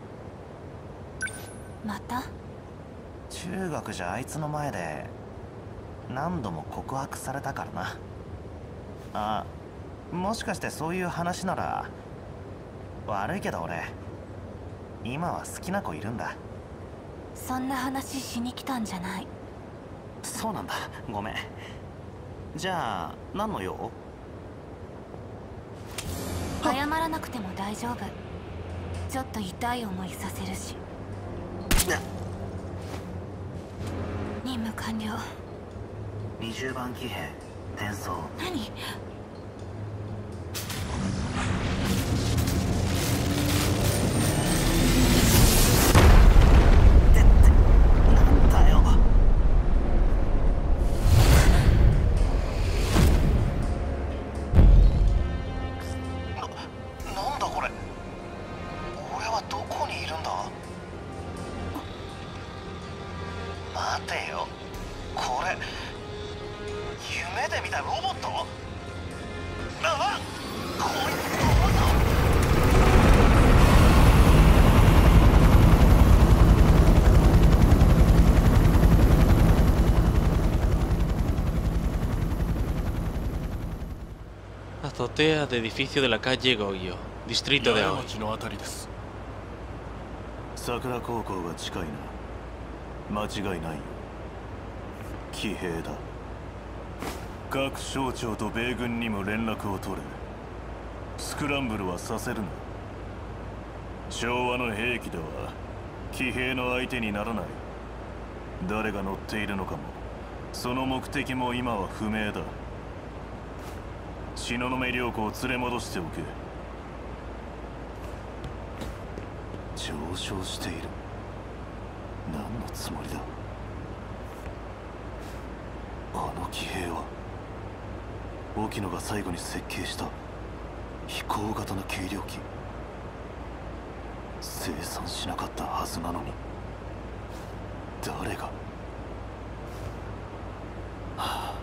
また？ 中学じゃあいつの前で何度も告白されたからな。あ、もしかしてそういう話なら。悪いけど俺今は好きな子いるんだ。 そんな話しに来たんじゃない。 そうなんだ、ごめん。じゃあ何の用？ 謝らなくても大丈夫。ちょっと痛い思いさせるし。任務完了。 にじゅうばん騎兵転送。 何？ Azotea de edificio de la calle Goyo, distrito de Aoi. 桜高校が近いな。間違いないよ。騎兵だ。各省庁と米軍にも連絡を取れ。スクランブルはさせるな。昭和の兵器では騎兵の相手にならない。誰が乗っているのかもその目的も今は不明だ。東雲涼子を連れ戻しておけ。上昇している。何のつもりだ。あの騎兵は沖野が最後に設計した飛行型の軽量機。生産しなかったはずなのに誰が。はあ、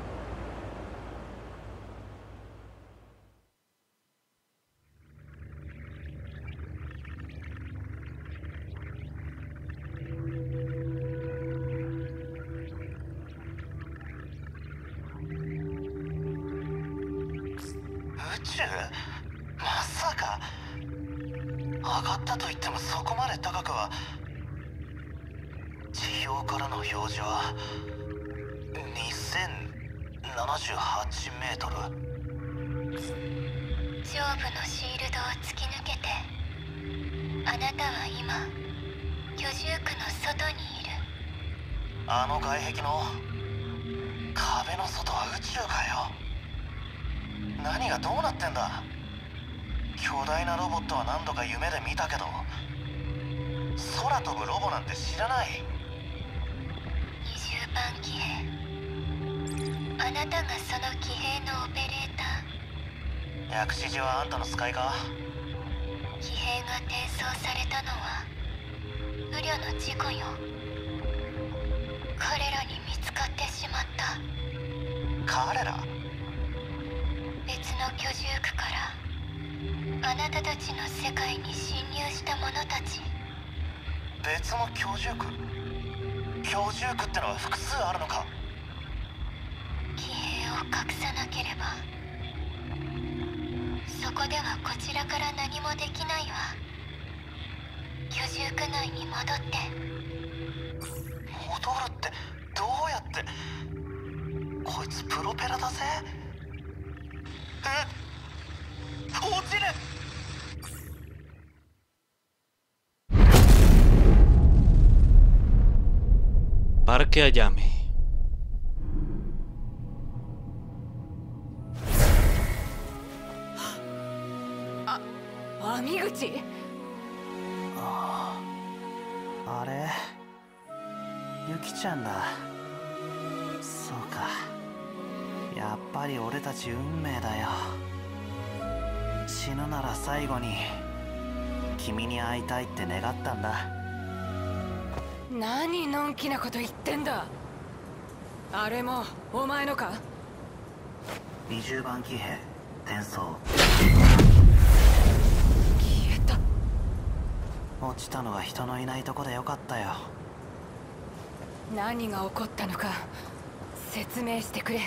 宇宙？まさか。上がったと言ってもそこまで高くは。地表からの表示はにせんななじゅうはちメートル。 上部のシールドを突き抜けて、あなたは今居住区の外にいる。 あの外壁の壁の外は宇宙かよ。何がどうなってんだ。巨大なロボットは何度か夢で見たけど、空飛ぶロボなんて知らない。 にじゅうばん騎兵、あなたがその騎兵のオペレーター。 薬師寺はあんたの使いか。 騎兵が転送されたのは不慮の事故よ。彼らに見つかってしまった。 彼ら？ 別の居住区からあなたたちの世界に侵入した者たち。 別の居住区？居住区ってのは複数あるのか？ 騎兵を隠さなければそこではこちらから何もできないわ。居住区内に戻って。 戻るってどうやって？こいつプロペラだぜ。え？落ちる！ Parque Ayame. あ、網口？ ああ、あれユキちゃんだ。そうか、やっぱり俺たち運命だよ。死ぬなら最後に君に会いたいって願ったんだ。 何のんきなこと言ってんだ。あれもお前のか？ にじゅうばん騎兵転送。 消えた。 落ちたのは人のいないとこでよかったよ。 何が起こったのか説明してくれ。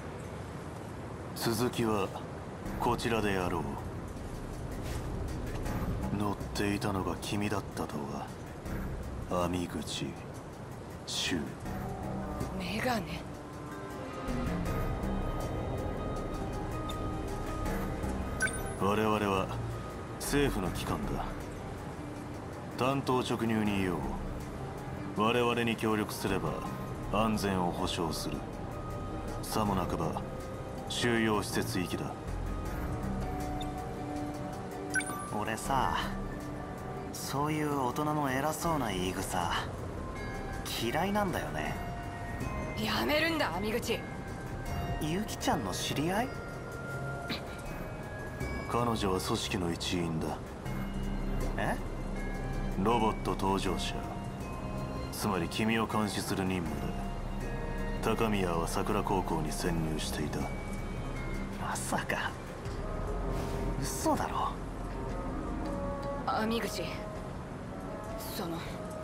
続きはこちらでやろう。乗っていたのが君だったとは。網口シュウ。 メガネ。 我々は政府の機関だ。単刀直入に言おう。我々に協力すれば安全を保証する。さもなくば収容施設行きだ。 俺さ、そういう大人の偉そうな言い草嫌いなんだよね。 やめるんだ網口。 ユキちゃんの知り合い？ 彼女は組織の一員だ。 え？ ロボット搭乗者、つまり君を監視する任務で高宮は桜高校に潜入していた。 まさか嘘だろ。 網口、その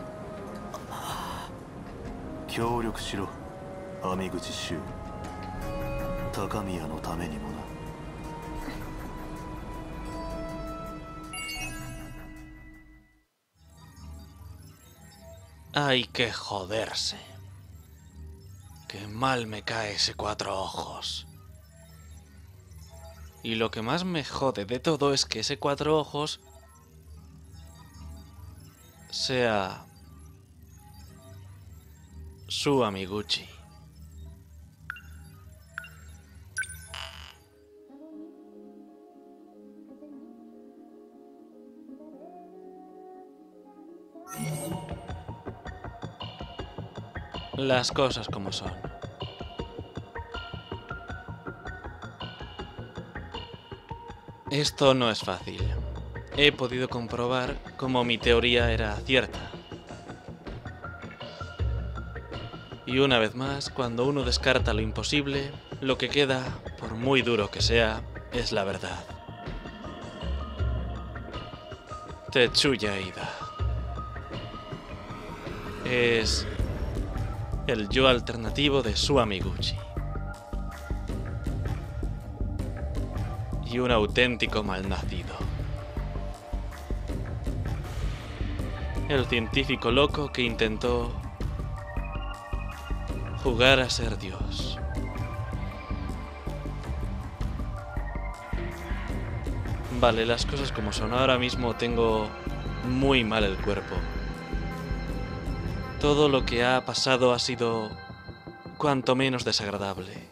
協力しろ網口シュウ。高宮のためにもな。 Hay que joderse. Qué mal me cae ese cuatro ojos. Y lo que más me jode de todo es que ese cuatro ojos sea su amiguchi. Las cosas como son. Esto no es fácil. He podido comprobar cómo mi teoría era cierta. Y una vez más, cuando uno descarta lo imposible, lo que queda, por muy duro que sea, es la verdad. Tetsuya Ida. Es el yo alternativo de su amiguchi. Y un auténtico malnacido. El científico loco que intentó jugar a ser Dios. Vale, las cosas como son. Ahora mismo tengo muy mal el cuerpo. Todo lo que ha pasado ha sido cuanto menos desagradable.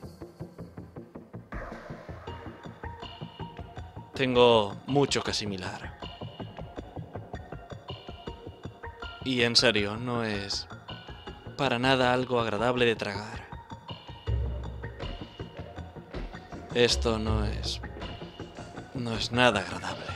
Tengo mucho que asimilar. Y en serio, no es para nada algo agradable de tragar. Esto no es... no es nada agradable.